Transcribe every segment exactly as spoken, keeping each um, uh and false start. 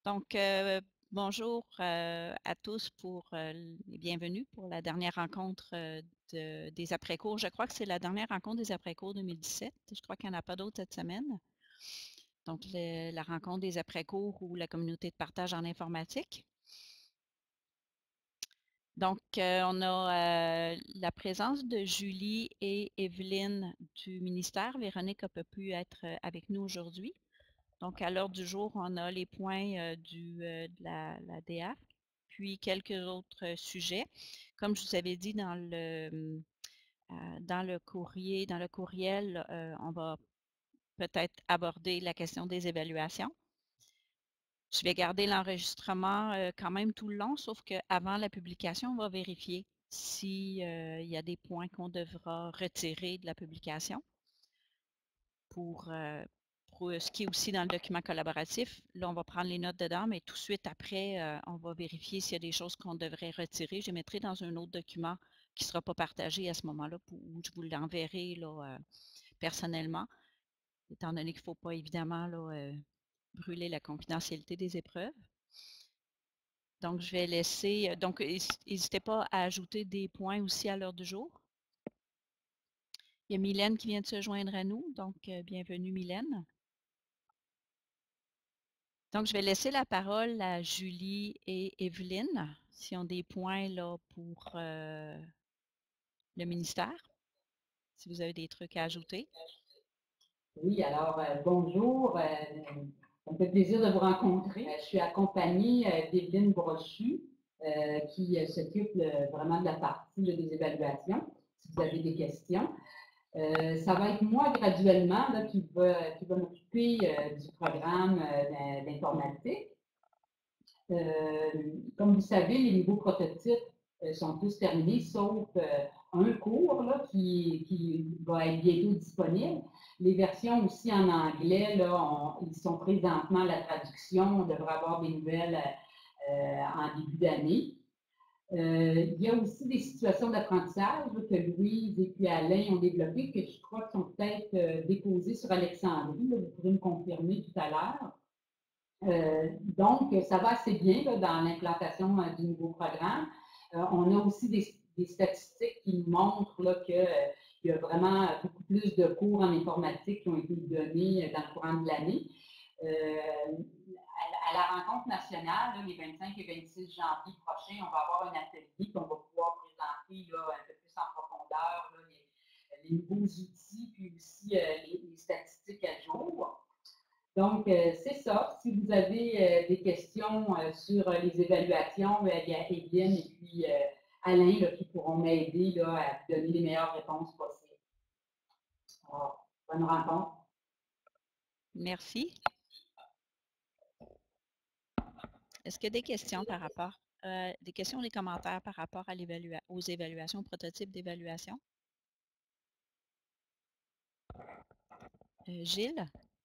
Donc, euh, bonjour euh, à tous pour euh, et bienvenue pour la dernière rencontre euh, de- des après-cours. Je crois que c'est la dernière rencontre des après-cours deux mille dix-sept. Je crois qu'il n'y en a pas d'autres cette semaine. Donc, le- la rencontre des après-cours ou la communauté de partage en informatique. Donc, euh, on a euh, la présence de Julie et Evelyne du ministère. Véronique n'a pas pu être euh, avec nous aujourd'hui. Donc, à l'heure du jour, on a les points euh, du, euh, de la, la D A F, puis quelques autres euh, sujets. Comme je vous avais dit dans le, euh, dans le courrier, dans le courriel, euh, on va peut-être aborder la question des évaluations. Je vais garder l'enregistrement euh, quand même tout le long, sauf qu'avant la publication, on va vérifier s'il euh, y a des points qu'on devra retirer de la publication pour, euh, pour ce qui est aussi dans le document collaboratif. Là, on va prendre les notes dedans, mais tout de suite après, euh, on va vérifier s'il y a des choses qu'on devrait retirer. Je les mettrai dans un autre document qui ne sera pas partagé à ce moment-là, où je vous l'enverrai là, euh, personnellement, étant donné qu'il ne faut pas évidemment là, euh, brûler la confidentialité des épreuves. Donc, je vais laisser, donc n'hésitez pas à ajouter des points aussi à l'heure du jour. Il y a Mylène qui vient de se joindre à nous, donc euh, bienvenue Mylène. Donc, je vais laisser la parole à Julie et Evelyne, s'ils ont des points là pour euh, le ministère, si vous avez des trucs à ajouter. Oui, alors euh, bonjour, euh, ça me fait plaisir de vous rencontrer. Euh, je suis accompagnée euh, d'Evelyne Brochu, euh, qui euh, s'occupe vraiment de la partie là, des évaluations, si vous avez des questions. Euh, ça va être moi graduellement là, qui va, qui va m'occuper euh, du programme euh, d'informatique. Euh, comme vous savez, les nouveaux prototypes euh, sont tous terminés, sauf euh, un cours là, qui, qui va être bientôt disponible. Les versions aussi en anglais, là, on- ils sont présentement à la traduction. On devrait avoir des nouvelles euh, en début d'année. Euh, il y a aussi des situations d'apprentissage que Louise et puis Alain ont développées, que je crois qu'ils sont peut-être euh, déposées sur Alexandrie. Là, vous pourrez me confirmer tout à l'heure. Euh, donc, ça va assez bien là, dans l'implantation euh, du nouveau programme. Euh, on a aussi des, des statistiques qui nous montrent qu'il euh, y a vraiment beaucoup plus de cours en informatique qui ont été donnés euh, dans le courant de l'année. Euh, à, à, la rencontre nationale, là, les vingt-cinq et vingt-six janvier prochains, on va avoir un atelier qu'on va pouvoir présenter là, un peu plus en profondeur là, les, les nouveaux outils, puis aussi euh, les, les statistiques à jour. Donc, euh, c'est ça. Si vous avez euh, des questions euh, sur euh, les évaluations, euh, il y a Evelyne et puis euh, Alain là, qui pourront m'aider à donner les meilleures réponses possibles. Alors, bonne rencontre. Merci. Est-ce qu'il y a des questions par rapport, euh, des questions ou des commentaires par rapport à l'évalua- aux évaluations, aux prototypes d'évaluation? Euh, Gilles?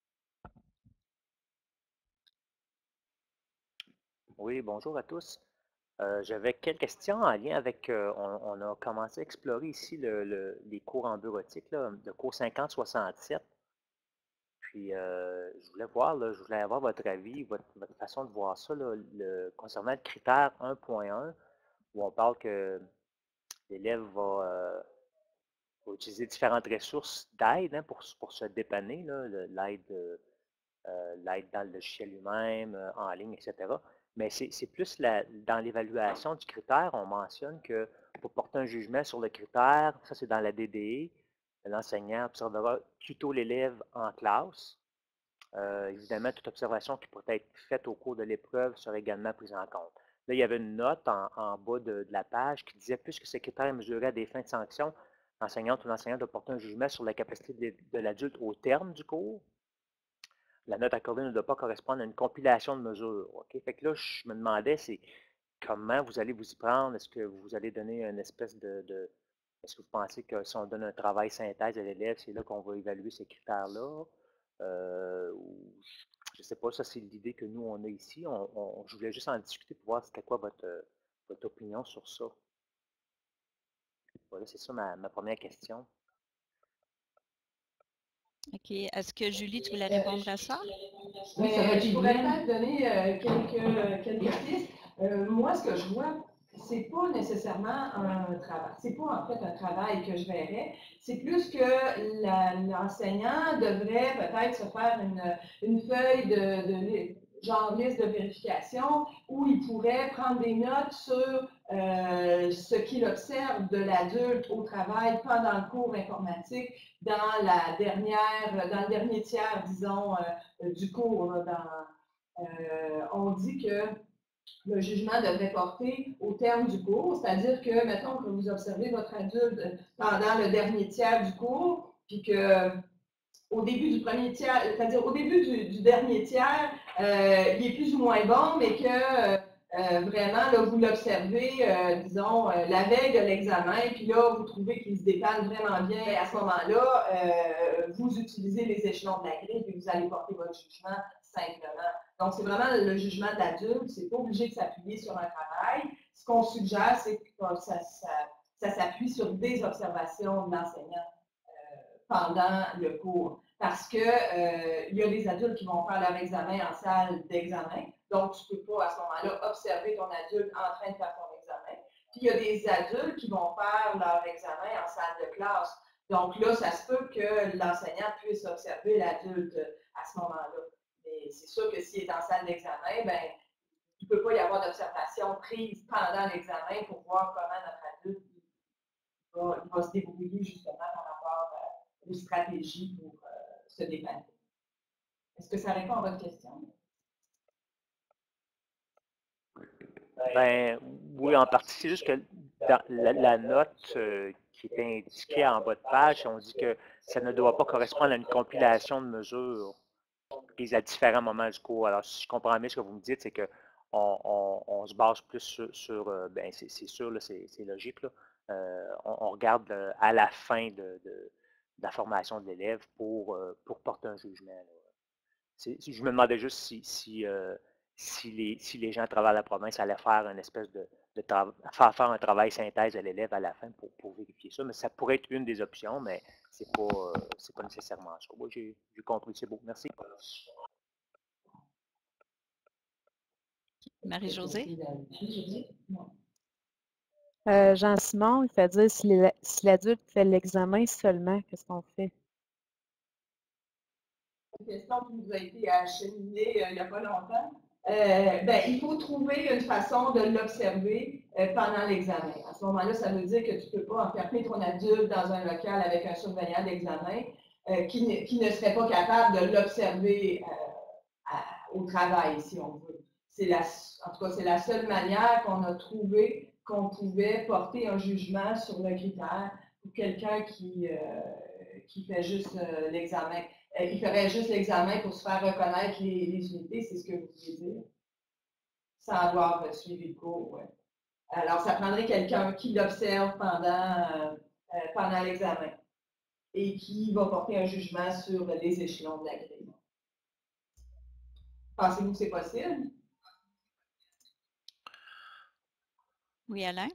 Oui, bonjour à tous. Euh, J'avais quelques questions en lien avec, euh, on, on a commencé à explorer ici le, le- les cours en bureautique, là, le cours cinquante soixante-sept. Puis, euh, je voulais voir, là, je voulais avoir votre avis, votre, votre façon de voir ça, là, le- concernant le critère un point un, où on parle que l'élève va, euh, va utiliser différentes ressources d'aide hein, pour, pour se dépanner, là, le- l'aide euh, euh, l'aide dans le logiciel lui-même, euh, en ligne, et cetera. Mais c'est plus la, dans l'évaluation du critère, on mentionne que pour porter un jugement sur le critère, ça c'est dans la D D E, l'enseignant observera plutôt l'élève en classe. Euh, évidemment, toute observation qui pourrait être faite au cours de l'épreuve sera également prise en compte. Là, il y avait une note en, en bas de, de, la page qui disait puisque ces critères mesuraient à des fins de sanction, l'enseignante ou l'enseignant doit porter un jugement sur la capacité de, de l'adulte au terme du cours. La note accordée ne doit pas correspondre à une compilation de mesures. OK? Fait que là, je me demandais, c'est comment vous allez vous y prendre? Est-ce que vous allez donner une espèce de, de est-ce que vous pensez que si on donne un travail synthèse à l'élève, c'est là qu'on va évaluer ces critères-là? Euh, je ne sais pas, ça c'est l'idée que nous, on a ici. On, on, je voulais juste en discuter pour voir c'était quoi votre, votre opinion sur ça. Voilà, c'est ça ma, ma première question. OK. Est-ce que Julie, tu voulais répondre à ça? Oui, ça va être Je pourrais Evelyne. peut-être donner euh, quelques, quelques pistes. Euh, moi, ce que je vois, c'est pas nécessairement un travail. C'est pas en fait un travail que je verrais. C'est plus que la- l'enseignant devrait peut-être se faire une, une feuille de, de genre liste de vérification où il pourrait prendre des notes sur euh, ce qu'il observe de l'adulte au travail pendant le cours informatique dans la dernière, dans le dernier tiers, disons, euh, du cours. Là, dans, euh, on dit que le jugement devrait porter au terme du cours, c'est-à-dire que, mettons que vous observez votre adulte pendant le dernier tiers du cours, puis que au début du premier tiers, c'est-à-dire au début du, du dernier tiers, euh, il est plus ou moins bon, mais que euh, vraiment, là, vous l'observez, euh, disons, euh, la veille de l'examen, puis là, vous trouvez qu'il se dépanne vraiment bien. Et à ce moment-là, euh, vous utilisez les échelons de la grille, puis vous allez porter votre jugement simplement. Donc, c'est vraiment le jugement de l'adulte, c'est pas obligé de s'appuyer sur un travail. Ce qu'on suggère, c'est que ça, ça, ça s'appuie sur des observations de l'enseignant pendant le cours. Parce qu'il euh, y a des adultes qui vont faire leur examen en salle d'examen. Donc, tu ne peux pas à ce moment-là observer ton adulte en train de faire ton examen. Puis, il y a des adultes qui vont faire leur examen en salle de classe. Donc là, ça se peut que l'enseignant puisse observer l'adulte à ce moment-là. Mais c'est sûr que s'il est en salle d'examen, ben, il ne peut pas y avoir d'observation prise pendant l'examen pour voir comment notre adulte va, va se débrouiller justement par rapport à une stratégie pour euh, se dépanner. Est-ce que ça répond à votre question? Ben oui, en partie. C'est juste que dans la, la note euh, qui est indiquée en bas de page, on dit que ça ne doit pas correspondre à une compilation de mesures prises à différents moments du cours. Alors, si je comprends bien ce que vous me dites, c'est qu'on on, on se base plus sur, sur euh, ben c'est sûr, c'est logique, là. Euh, on, on, regarde euh, à la fin de, de, de, la formation de l'élève pour, euh, pour porter un jugement. Je me demandais juste si, si, euh, si, les, si les gens à travers la province allaient faire une espèce de, de faire, faire un travail synthèse à l'élève à la fin pour, pour vérifier ça. Mais ça pourrait être une des options, mais c'est pas, euh, c'est pas nécessairement ça. Moi, j'ai compris, c'est beau. Merci. Marie-Josée? Euh, Jean-Simon, il fait dire si l'adulte fait l'examen seulement, qu'est-ce qu'on fait? Une question qui nous a été acheminée euh, il n'y a pas longtemps. Euh, ben, il faut trouver une façon de l'observer euh, pendant l'examen. À ce moment-là, ça veut dire que tu ne peux pas enfermer ton adulte dans un local avec un surveillant d'examen euh, qui, ne, qui ne serait pas capable de l'observer euh, au travail, si on veut. La, en tout cas, c'est la seule manière qu'on a trouvé qu'on pouvait porter un jugement sur le critère pour quelqu'un qui, euh, qui fait juste euh, l'examen. Euh, il ferait juste l'examen pour se faire reconnaître les, les unités, c'est ce que vous voulez dire, sans avoir euh, suivi le cours. Ouais. Alors, ça prendrait quelqu'un qui l'observe pendant, euh, euh, pendant l'examen et qui va porter un jugement sur les échelons de la grille. Pensez-vous que c'est possible? Oui, Alain?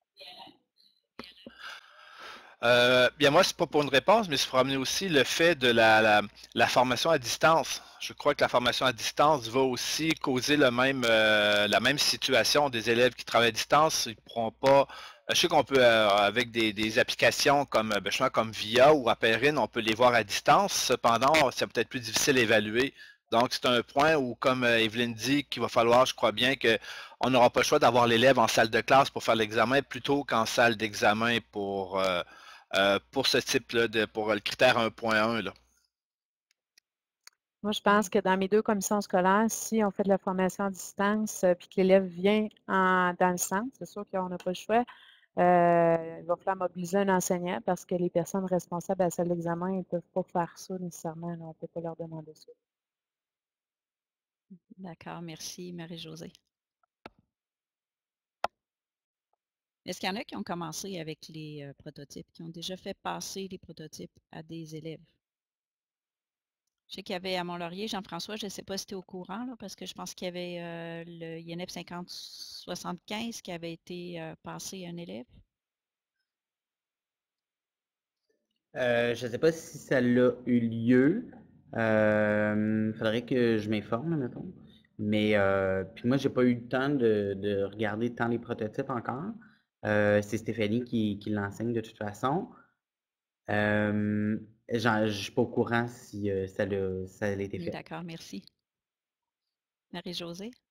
Euh, bien, moi, c'est pas pour une réponse, mais c'est pour amener aussi le fait de la, la, la, formation à distance. Je crois que la formation à distance va aussi causer le même, euh, la même situation des élèves qui travaillent à distance. Ils ne pourront pas. Je sais qu'on peut, euh, avec des, des applications comme, ben, je comme Via ou Apérine, on peut les voir à distance. Cependant, c'est peut-être plus difficile à évaluer. Donc, c'est un point où, comme Evelyne dit, qu'il va falloir, je crois bien, qu'on n'aura pas le choix d'avoir l'élève en salle de classe pour faire l'examen plutôt qu'en salle d'examen pour. Euh, Euh, pour ce type-là, de pour le critère un point un. Là. Moi, je pense que dans mes deux commissions scolaires, si on fait de la formation à distance euh, puis que l'élève vient en, dans le centre, c'est sûr qu'on n'a pas le choix. Euh, il va falloir mobiliser un enseignant parce que les personnes responsables à la salle d'examen ne peuvent pas faire ça nécessairement. Là, on ne peut pas leur demander ça. D'accord, merci Marie-Josée. Est-ce qu'il y en a qui ont commencé avec les euh, prototypes, qui ont déjà fait passer les prototypes à des élèves? Je sais qu'il y avait à Mont-Laurier, Jean-François, je ne sais pas si tu es au courant, là, parce que je pense qu'il y avait euh, le I N F cinquante soixante-quinze qui avait été euh, passé à un élève. Euh, je ne sais pas si ça l'a eu lieu. Il faudrait que je m'informe, mettons. Mais euh, puis moi, j'ai pas eu le temps de, de regarder tant les prototypes encore. Euh, c'est Stéphanie qui, qui l'enseigne de toute façon. Euh, j'en- je suis pas au courant si euh, ça l'a ça a été fait. D'accord, merci. Marie-Josée?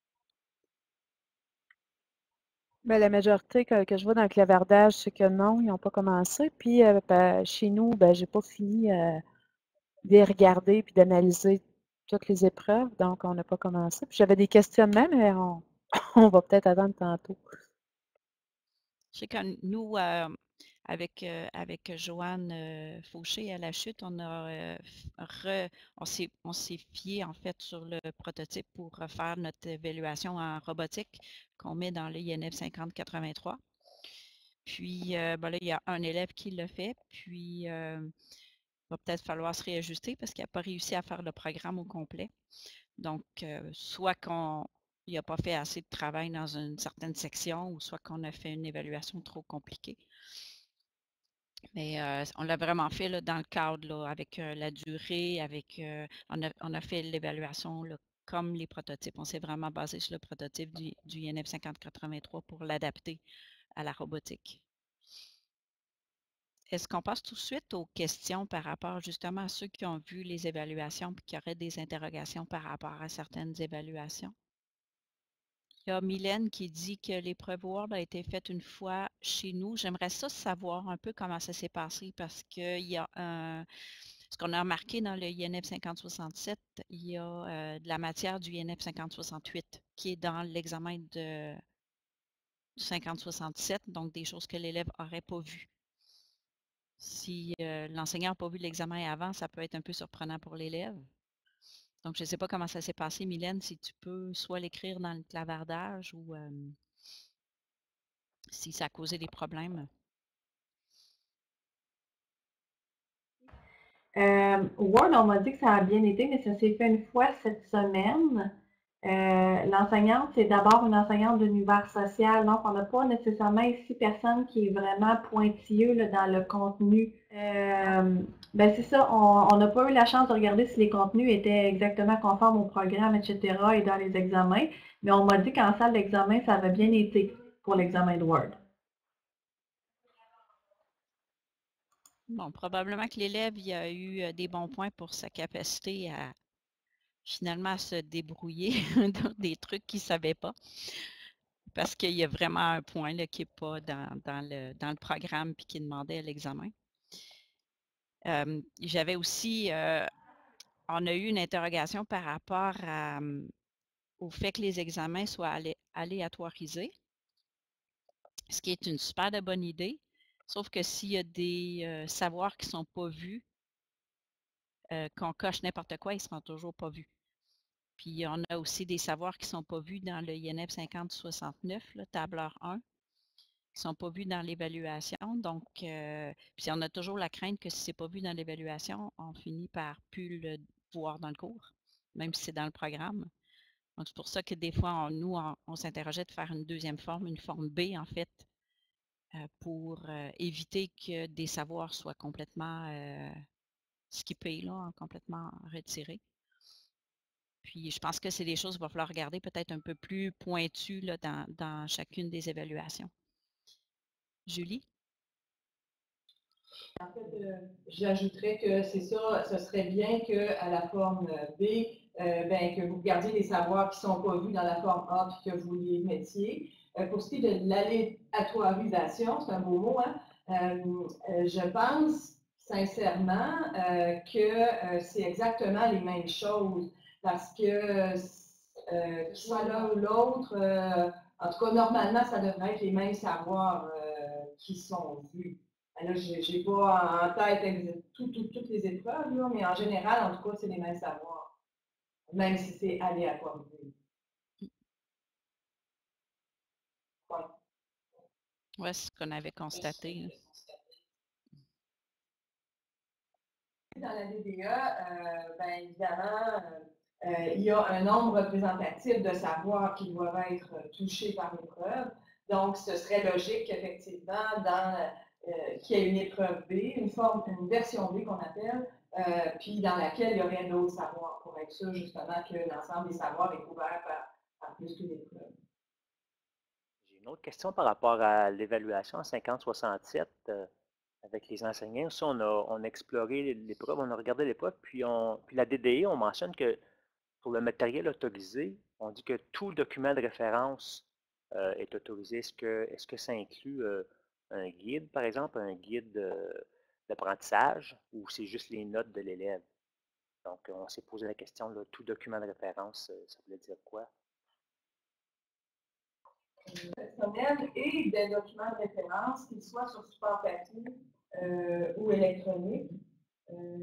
Ben, la majorité que, que je vois dans le clavardage, c'est que non, ils n'ont pas commencé. Puis euh, ben, chez nous, ben, j'ai pas fini euh, de les regarder puis d'analyser toutes les épreuves, donc on n'a pas commencé. Puis j'avais des questionnements, mais on, on va peut-être attendre tantôt. Je sais que nous, euh, avec, euh, avec Joanne euh, Fauché à la chute, on a euh, re, on s'est, on s'est fié en fait sur le prototype pour refaire notre évaluation en robotique qu'on met dans le I N F cinquante quatre-vingt-trois. Puis euh, ben là, il y a un élève qui l'a fait, puis euh, il va peut-être falloir se réajuster parce qu'il n'a pas réussi à faire le programme au complet. Donc, euh, soit qu'on n'a pas fait assez de travail dans une certaine section, ou soit qu'on a fait une évaluation trop compliquée. Mais euh, on l'a vraiment fait là, dans le cadre, là, avec euh, la durée, avec euh, on, a, on a fait l'évaluation là, comme les prototypes. On s'est vraiment basé sur le prototype du, du I N F cinquante quatre-vingt-trois pour l'adapter à la robotique. Est-ce qu'on passe tout de suite aux questions par rapport justement à ceux qui ont vu les évaluations et qui auraient des interrogations par rapport à certaines évaluations? Il y a Mylène qui dit que l'épreuve Word a été faite une fois chez nous. J'aimerais ça savoir un peu comment ça s'est passé parce qu'il y a un, ce qu'on a remarqué dans le I N F cinquante soixante-sept, il y a euh, de la matière du I N F cinquante soixante-huit qui est dans l'examen de cinquante soixante-sept, donc des choses que l'élève n'aurait pas vues. Si euh, l'enseignant n'a pas vu l'examen avant, ça peut être un peu surprenant pour l'élève. Donc, je ne sais pas comment ça s'est passé, Mylène, si tu peux soit l'écrire dans le clavardage ou euh, si ça a causé des problèmes. Euh, Word, on m'a dit que ça a bien été, mais ça s'est fait une fois cette semaine. Euh, l'enseignante, c'est d'abord une enseignante d'univers social, donc on n'a pas nécessairement ici personne qui est vraiment pointilleux là, dans le contenu. Euh, ben c'est ça, on n'a pas eu la chance de regarder si les contenus étaient exactement conformes au programme, et cetera et dans les examens, mais on m'a dit qu'en salle d'examen, ça avait bien été pour l'examen de Word. Bon, probablement que l'élève il a eu des bons points pour sa capacité à finalement à se débrouiller dans des trucs qu'il ne savait pas. Parce qu'il y a vraiment un point là, qui n'est pas dans, dans, le, dans le programme et qui demandait à l'examen. Euh, J'avais aussi, euh, on a eu une interrogation par rapport à, au fait que les examens soient alé aléatoirisés, ce qui est une super de bonne idée, sauf que s'il y a des euh, savoirs qui ne sont pas vus, euh, qu'on coche n'importe quoi, ils ne seront toujours pas vus. Puis on a aussi des savoirs qui ne sont pas vus dans le I N F cinquante soixante-neuf, le tableur un, qui ne sont pas vus dans l'évaluation. Donc, euh, puis on a toujours la crainte que si ce n'est pas vu dans l'évaluation, on finit par plus le voir dans le cours, même si c'est dans le programme. Donc, c'est pour ça que des fois, on, nous, on, on s'interrogeait de faire une deuxième forme, une forme B, en fait, euh, pour euh, éviter que des savoirs soient complètement euh, skippés, là, complètement retirés. Puis, je pense que c'est des choses qu'il va falloir regarder peut-être un peu plus pointues là, dans, dans chacune des évaluations. Julie? En fait, euh, j'ajouterais que c'est ça, ce serait bien qu'à la forme B, euh, ben, que vous gardiez les savoirs qui ne sont pas vus dans la forme A puis que vous les mettiez. Euh, pour ce qui est de l'aléatoirisation, c'est un beau mot, hein? euh, euh, je pense sincèrement euh, que euh, c'est exactement les mêmes choses parce que euh, qu'il soit l'un ou l'autre, euh, en tout cas, normalement, ça devrait être les mêmes savoirs euh, qui sont vus. Là, je n'ai pas en tête tout, tout, toutes les épreuves, là, mais en général, en tout cas, c'est les mêmes savoirs, même si c'est aléatoire. Ouais. Oui, c'est ce qu'on avait constaté. Dans la D D E, euh, ben, évidemment, euh, il y a un nombre représentatif de savoirs qui doivent être touchés par l'épreuve. Donc, ce serait logique qu'effectivement, dans euh, qu'il y ait une épreuve B, une forme, une version B qu'on appelle, euh, puis dans laquelle il y aurait d'autres savoirs, pour être sûr justement que l'ensemble des savoirs est couvert par, par plus qu'une épreuve. J'ai une autre question par rapport à l'évaluation en cinquante soixante-sept. Euh, avec les enseignants, aussi, on a, on a exploré l'épreuve, on a regardé l'épreuve, puis, on, puis la D D E, on mentionne que pour le matériel autorisé, on dit que tout document de référence euh, est autorisé. Est-ce que, est-ce que ça inclut euh, un guide, par exemple, un guide euh, d'apprentissage, ou c'est juste les notes de l'élève? Donc, on s'est posé la question, là, tout document de référence, euh, ça voulait dire quoi? Personnel et des documents de référence, qu'ils soient sur support papier euh, ou électronique. Euh,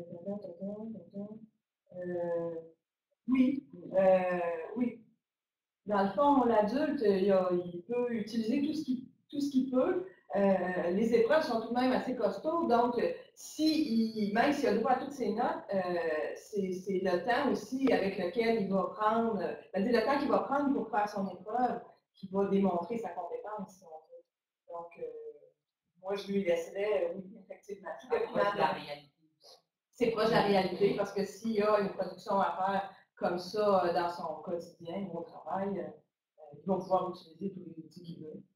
euh, oui, euh, oui. Dans le fond, l'adulte, il, il peut utiliser tout ce qu'il tout ce qu'il peut. Euh, les épreuves sont tout de même assez costauds, donc si il, même s'il a droit à toutes ses notes, euh, c'est le temps aussi avec lequel il va prendre, c'est-à-dire le temps qu'il va prendre pour faire son épreuve, qui va démontrer sa compétence, si on veut. Donc, euh, moi, je lui laisserais, oui, effectivement, tout document de la réalité. C'est proche de la réalité, parce que s'il y a une production à faire comme ça dans son quotidien ou au travail, euh, il va pouvoir utiliser tous les outils qu'il veut.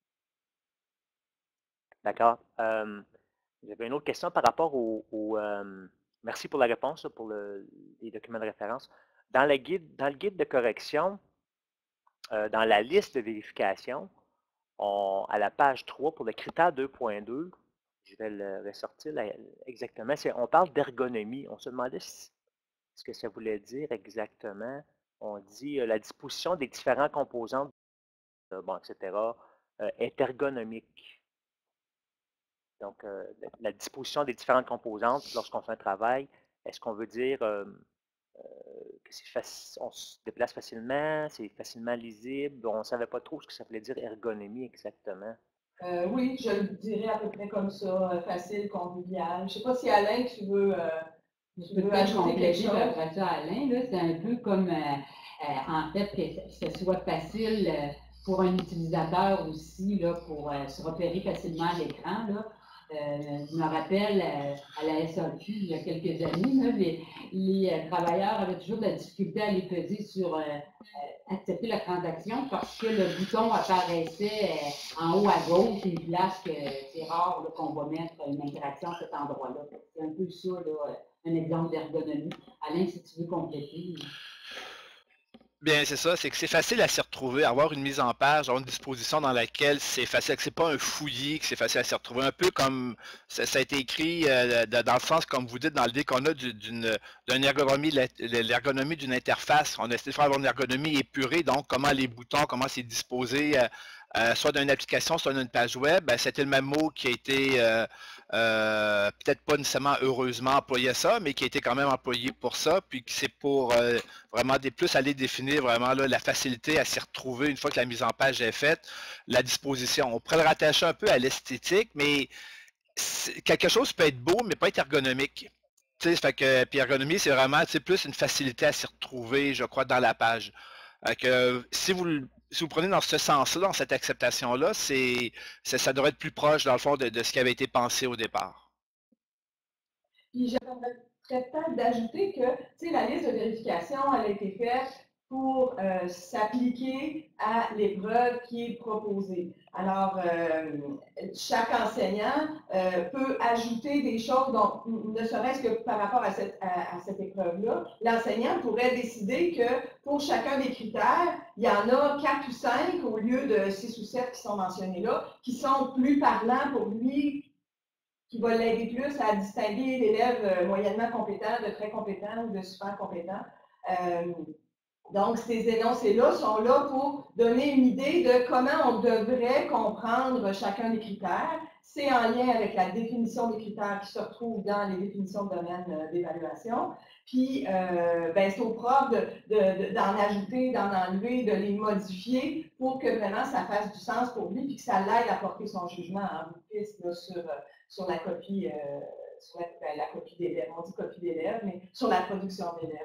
D'accord. Euh, J'avais une autre question par rapport au... au euh, merci pour la réponse, pour le, les documents de référence. Dans le guide, dans le guide de correction, euh, dans la liste de vérification, on, à la page trois, pour le critère deux point deux, je vais le ressortir là, exactement, on parle d'ergonomie. On se demandait ce, ce que ça voulait dire exactement. On dit euh, la disposition des différents composants, euh, bon, et cetera, euh, est ergonomique. Donc, euh, la disposition des différentes composantes lorsqu'on fait un travail, est-ce qu'on veut dire euh, euh, que c'est on se déplace facilement, c'est facilement lisible? On ne savait pas trop ce que ça voulait dire ergonomie exactement. Euh, oui, je le dirais à peu près comme ça, euh, facile, convivial. Je ne sais pas si Alain, tu veux, euh, tu veux ajouter quelque chose après ça, Alain. C'est un peu comme, euh, euh, en fait, que ce soit facile euh, pour un utilisateur aussi, là, pour euh, se repérer facilement à l'écran. Euh, je me rappelle euh, à la S A Q, il y a quelques années, là, les, les euh, travailleurs avaient toujours de la difficulté à aller peser sur euh, euh, accepter la transaction parce que le bouton apparaissait euh, en haut à gauche, une place que c'est rare qu'on va mettre une interaction à cet endroit-là. C'est un peu ça, là, un exemple d'ergonomie. Alain, si tu veux compléter. Bien, c'est ça, c'est que c'est facile à s'y retrouver, avoir une mise en page, avoir une disposition dans laquelle c'est facile, que c'est pas un fouillis, que c'est facile à s'y retrouver, un peu comme ça, ça a été écrit euh, dans le sens, comme vous dites, dans l'idée qu'on a d'une ergonomie, l'ergonomie d'une interface. On a essayé de faire avoir une ergonomie épurée, donc comment les boutons, comment c'est disposé, euh, euh, soit d'une application, soit d'une page web. Ben, c'était le même mot qui a été euh, euh, peut-être pas nécessairement heureusement employé à ça, mais qui a été quand même employé pour ça, puis que c'est pour euh, vraiment des plus aller définir vraiment là, la facilité à s'y retrouver une fois que la mise en page est faite, la disposition. On pourrait le rattacher un peu à l'esthétique, mais quelque chose peut être beau, mais pas être ergonomique. Tu sais, fait que, puis ergonomie, c'est vraiment plus une facilité à s'y retrouver, je crois, dans la page. Que, si vous si vous prenez dans ce sens-là, dans cette acceptation-là, c'est ça devrait être plus proche, dans le fond, de, de ce qui avait été pensé au départ. Puis j'aimerais peut-être d'ajouter que, tu sais, la liste de vérification, elle a été faite pour euh, s'appliquer à l'épreuve qui est proposée. Alors, euh, chaque enseignant euh, peut ajouter des choses, donc ne serait-ce que par rapport à cette, à, à cette épreuve-là, l'enseignant pourrait décider que pour chacun des critères, il y en a quatre ou cinq au lieu de six ou sept qui sont mentionnés là, qui sont plus parlants pour lui, qui va l'aider plus à distinguer l'élève moyennement compétent de très compétent ou de super compétent. Euh, donc, ces énoncés-là sont là pour donner une idée de comment on devrait comprendre chacun des critères. C'est en lien avec la définition des critères qui se retrouvent dans les définitions de domaine d'évaluation. Puis, euh, ben, c'est au prof d'en de, de, de, ajouter, d'en enlever, de les modifier pour que vraiment ça fasse du sens pour lui, puis que ça l'aide à porter son jugement en piste sur, sur la copie, euh, sur la, ben, la copie d'élèves. On dit copie d'élèves, mais sur la production d'élèves.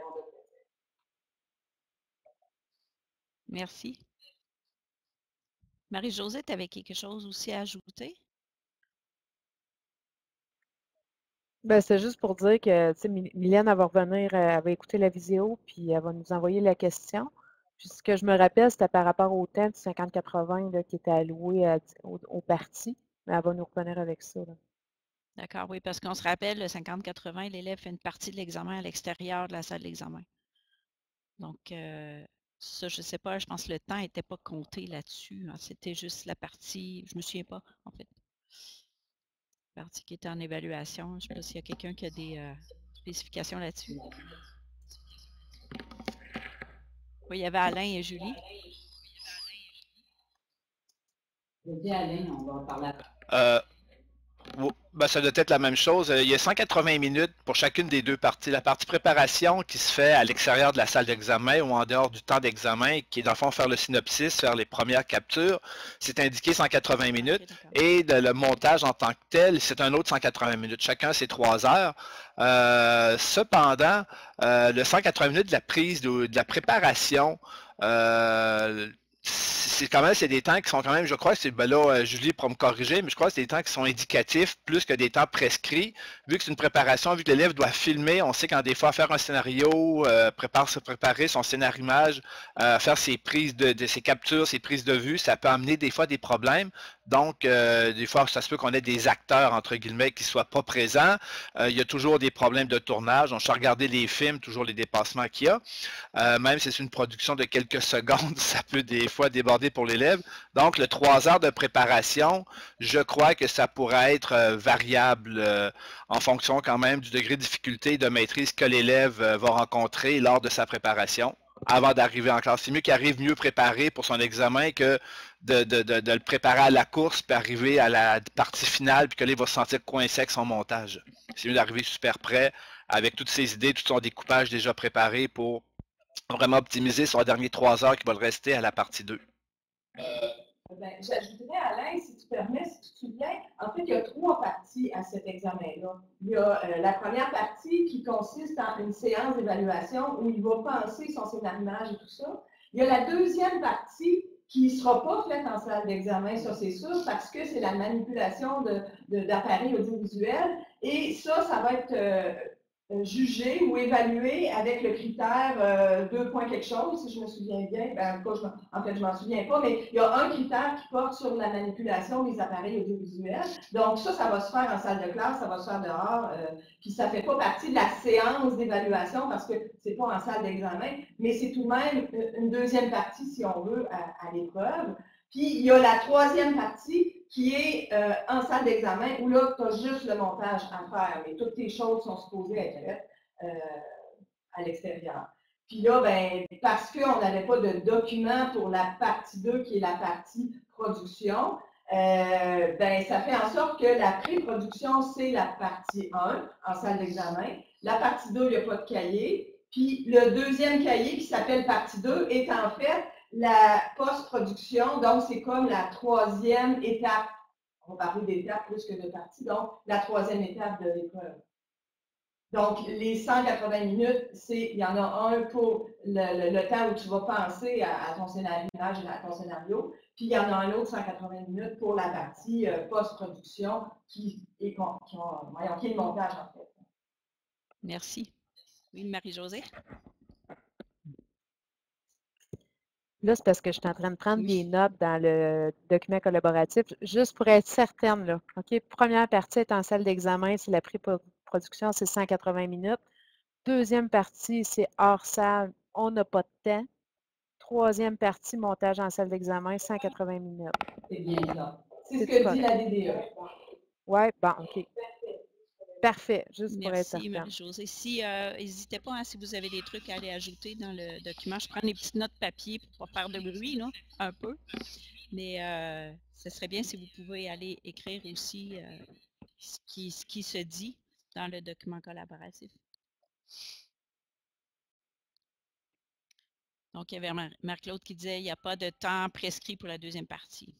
Merci. Marie-Josée, tu avais quelque chose aussi à ajouter? Ben, c'est juste pour dire que, tu sais, Mi- Mylène, elle va revenir, euh, elle va écouter la vidéo, puis elle va nous envoyer la question. Puis ce que je me rappelle, c'était par rapport au temps du cinquante quatre-vingts là, qui était alloué à- au, au parti. Mais elle va nous revenir avec ça, là. D'accord, oui, parce qu'on se rappelle, le cinquante quatre-vingts, l'élève fait une partie de l'examen à l'extérieur de la salle d'examen. Donc, euh, ça, je ne sais pas, je pense que le temps n'était pas compté là-dessus, hein. C'était juste la partie, je ne me souviens pas, en fait, la partie qui était en évaluation. Je ne sais pas s'il y a quelqu'un qui a des euh, spécifications là-dessus. Oui, il y avait Alain et Julie. Je dis à Alain, on va parler après. Euh, ou- ben, ça doit être la même chose. Euh, Il y a cent quatre-vingts minutes pour chacune des deux parties. La partie préparation qui se fait à l'extérieur de la salle d'examen ou en dehors du temps d'examen, qui est dans le fond faire le synopsis, faire les premières captures, c'est indiqué cent quatre-vingts minutes. Ok, d'accord. Et de- le montage en tant que tel, c'est un autre cent quatre-vingts minutes. Chacun, c'est trois heures. Euh, cependant, euh, le cent quatre-vingts minutes de la prise de, de la préparation, euh, c'est quand même, c'est des temps qui sont quand même, je crois que c'est, ben là, euh, Julie pourra me corriger, mais je crois que c'est des temps qui sont indicatifs plus que des temps prescrits. Vu que c'est une préparation, vu que l'élève doit filmer, on sait quand des fois faire un scénario, euh, prépare, se préparer son scénario image, euh, faire ses prises de, de ses captures, ses prises de vue, ça peut amener des fois des problèmes. Donc, euh, des fois, ça se peut qu'on ait des acteurs, entre guillemets, qui ne soient pas présents. Euh, il y a toujours des problèmes de tournage. On peut regarder les films, toujours les dépassements qu'il y a. Euh, même si c'est une production de quelques secondes, ça peut des fois déborder pour l'élève. Donc, le trois heures de préparation, je crois que ça pourrait être euh, variable euh, en fonction quand même du degré de difficulté et de maîtrise que l'élève euh, va rencontrer lors de sa préparation avant d'arriver en classe. C'est mieux qu'il arrive mieux préparé pour son examen que de, de, de, de le préparer à la course puis arriver à la partie finale puis que l'élève va se sentir coincé avec son montage. C'est mieux d'arriver super prêt avec toutes ses idées, tout son découpage déjà préparé pour vraiment optimiser sur les dernières trois heures qui va le rester à la partie deux. Ben, j'ajouterais, Alain, si tu permets, si tu te souviens, en fait, il y a trois parties à cet examen-là. Il y a euh, la première partie qui consiste en une séance d'évaluation où il va penser son scénarimage et tout ça. Il y a la deuxième partie qui ne sera pas faite en salle d'examen, ça c'est sûr, parce que c'est la manipulation d'appareils audiovisuels. Et ça, ça va être euh, jugé ou évalué avec le critère euh, deux points quelque chose, si je me souviens bien. Ben, en, je, en fait, je ne m'en souviens pas, mais il y a un critère qui porte sur la manipulation des appareils audiovisuels. Donc, ça, ça va se faire en salle de classe, ça va se faire dehors, euh, puis ça ne fait pas partie de la séance d'évaluation parce que ce n'est pas en salle d'examen, mais c'est tout de même une deuxième partie, si on veut, à, à l'épreuve. Puis, il y a la troisième partie qui est euh, en salle d'examen où là, tu as juste le montage à faire, mais toutes tes choses sont supposées être faites euh, à l'extérieur. Puis là, ben, parce qu'on n'avait pas de document pour la partie deux, qui est la partie production, euh, ben, ça fait en sorte que la pré-production, c'est la partie un en salle d'examen. La partie deux, il n'y a pas de cahier. Puis le deuxième cahier, qui s'appelle partie deux, est en fait la post-production, donc c'est comme la troisième étape. On va parler d'étape plus que de partie, donc la troisième étape de l'épreuve. Donc, les cent quatre-vingts minutes, il y en a un pour le, le, le temps où tu vas penser à, à ton scénario, à ton scénario, puis il y en a un autre cent quatre-vingts minutes pour la partie euh, post-production qui est, qui, qui, qui est le montage en fait. Merci. Oui, Marie-Josée? Là, c'est parce que je suis en train de prendre des notes dans le document collaboratif, juste pour être certaine, là. OK, première partie est en salle d'examen, c'est la pré-production, c'est cent quatre-vingts minutes. Deuxième partie, c'est hors salle, on n'a pas de temps. Troisième partie, montage en salle d'examen, cent quatre-vingts minutes. C'est bien ça. C'est ce que dit la D D E. Oui, bon, OK. Parfait, juste pour être Merci, certaine. Marie-Josée. Si, euh, n'hésitez pas, hein, si vous avez des trucs à aller ajouter dans le document. Je prends des petites notes papier pour ne pas faire de bruit, là, un peu. Mais euh, ce serait bien si vous pouvez aller écrire aussi euh, ce, qui, ce qui se dit dans le document collaboratif. Donc, il y avait Marc-Claude qui disait qu'il n'y a pas de temps prescrit pour la deuxième partie.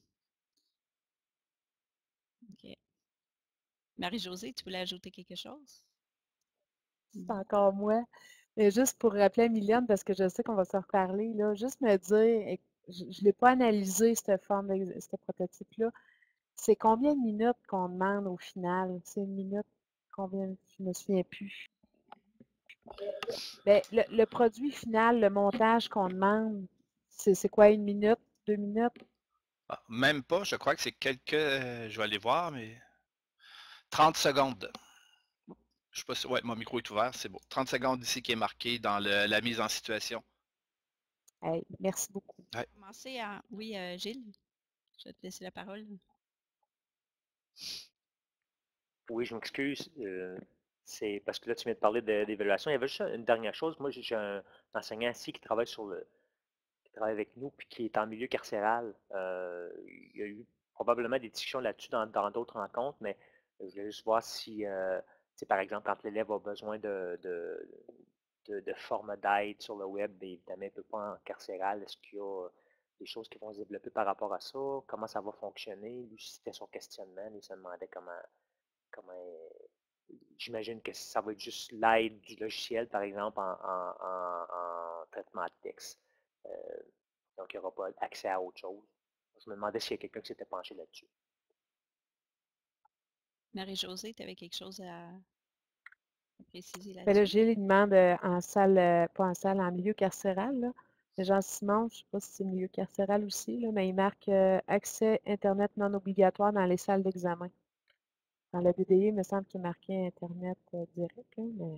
OK. Marie-Josée, tu voulais ajouter quelque chose? C'est encore moi. Mais juste pour rappeler à Mylène, parce que je sais qu'on va se reparler, là, juste me dire, je ne l'ai pas analysé, cette forme, de, ce prototype-là. C'est combien de minutes qu'on demande au final? C'est une minute? Combien? Je ne me souviens plus. Ben, le, le produit final, le montage qu'on demande, c'est c'est quoi, une minute, deux minutes? Ah, même pas, je crois que c'est quelques. euh, Je vais aller voir, mais. trente secondes. Je sais pas si. Ouais, mon micro est ouvert, c'est beau. trente secondes ici qui est marqué dans le- la mise en situation. Hey, merci beaucoup. Ouais. Commencer à... Oui, euh, Gilles, je vais te laisser la parole. Oui, je m'excuse. euh, c'est parce que là, tu viens de parler de- d'évaluation. Il y avait juste une dernière chose. Moi, j'ai j'ai un enseignant ici qui travaille sur le, qui travaille avec nous, puis qui est en milieu carcéral. Euh, il y a eu probablement des discussions là-dessus dans dans d'autres rencontres, mais je voulais juste voir si, euh, tu sais, par exemple, quand l'élève a besoin de, de, de, de formes d'aide sur le web, bien évidemment, il ne peut pas en carcéral. Est-ce qu'il y a des choses qui vont se développer par rapport à ça? Comment ça va fonctionner? Lui, c'était son questionnement. Lui, il se demandait comment, comment j'imagine que ça va être juste l'aide du logiciel, par exemple, en, en- en- en traitement de texte. Euh, donc, il n'y aura pas accès à autre chose. Je me demandais s'il y a quelqu'un qui s'était penché là-dessus. Marie-Josée, tu avais quelque chose à, à préciser Ben là, là-dessus? Gilles, il demande euh, en salle, euh, pas en salle, en milieu carcéral, là. Mais Jean-Simon, je ne sais pas si c'est milieu carcéral aussi, là, mais il marque euh, accès Internet non obligatoire dans les salles d'examen. Dans la D D I, il me semble qu'il marquait Internet euh, direct, là, mais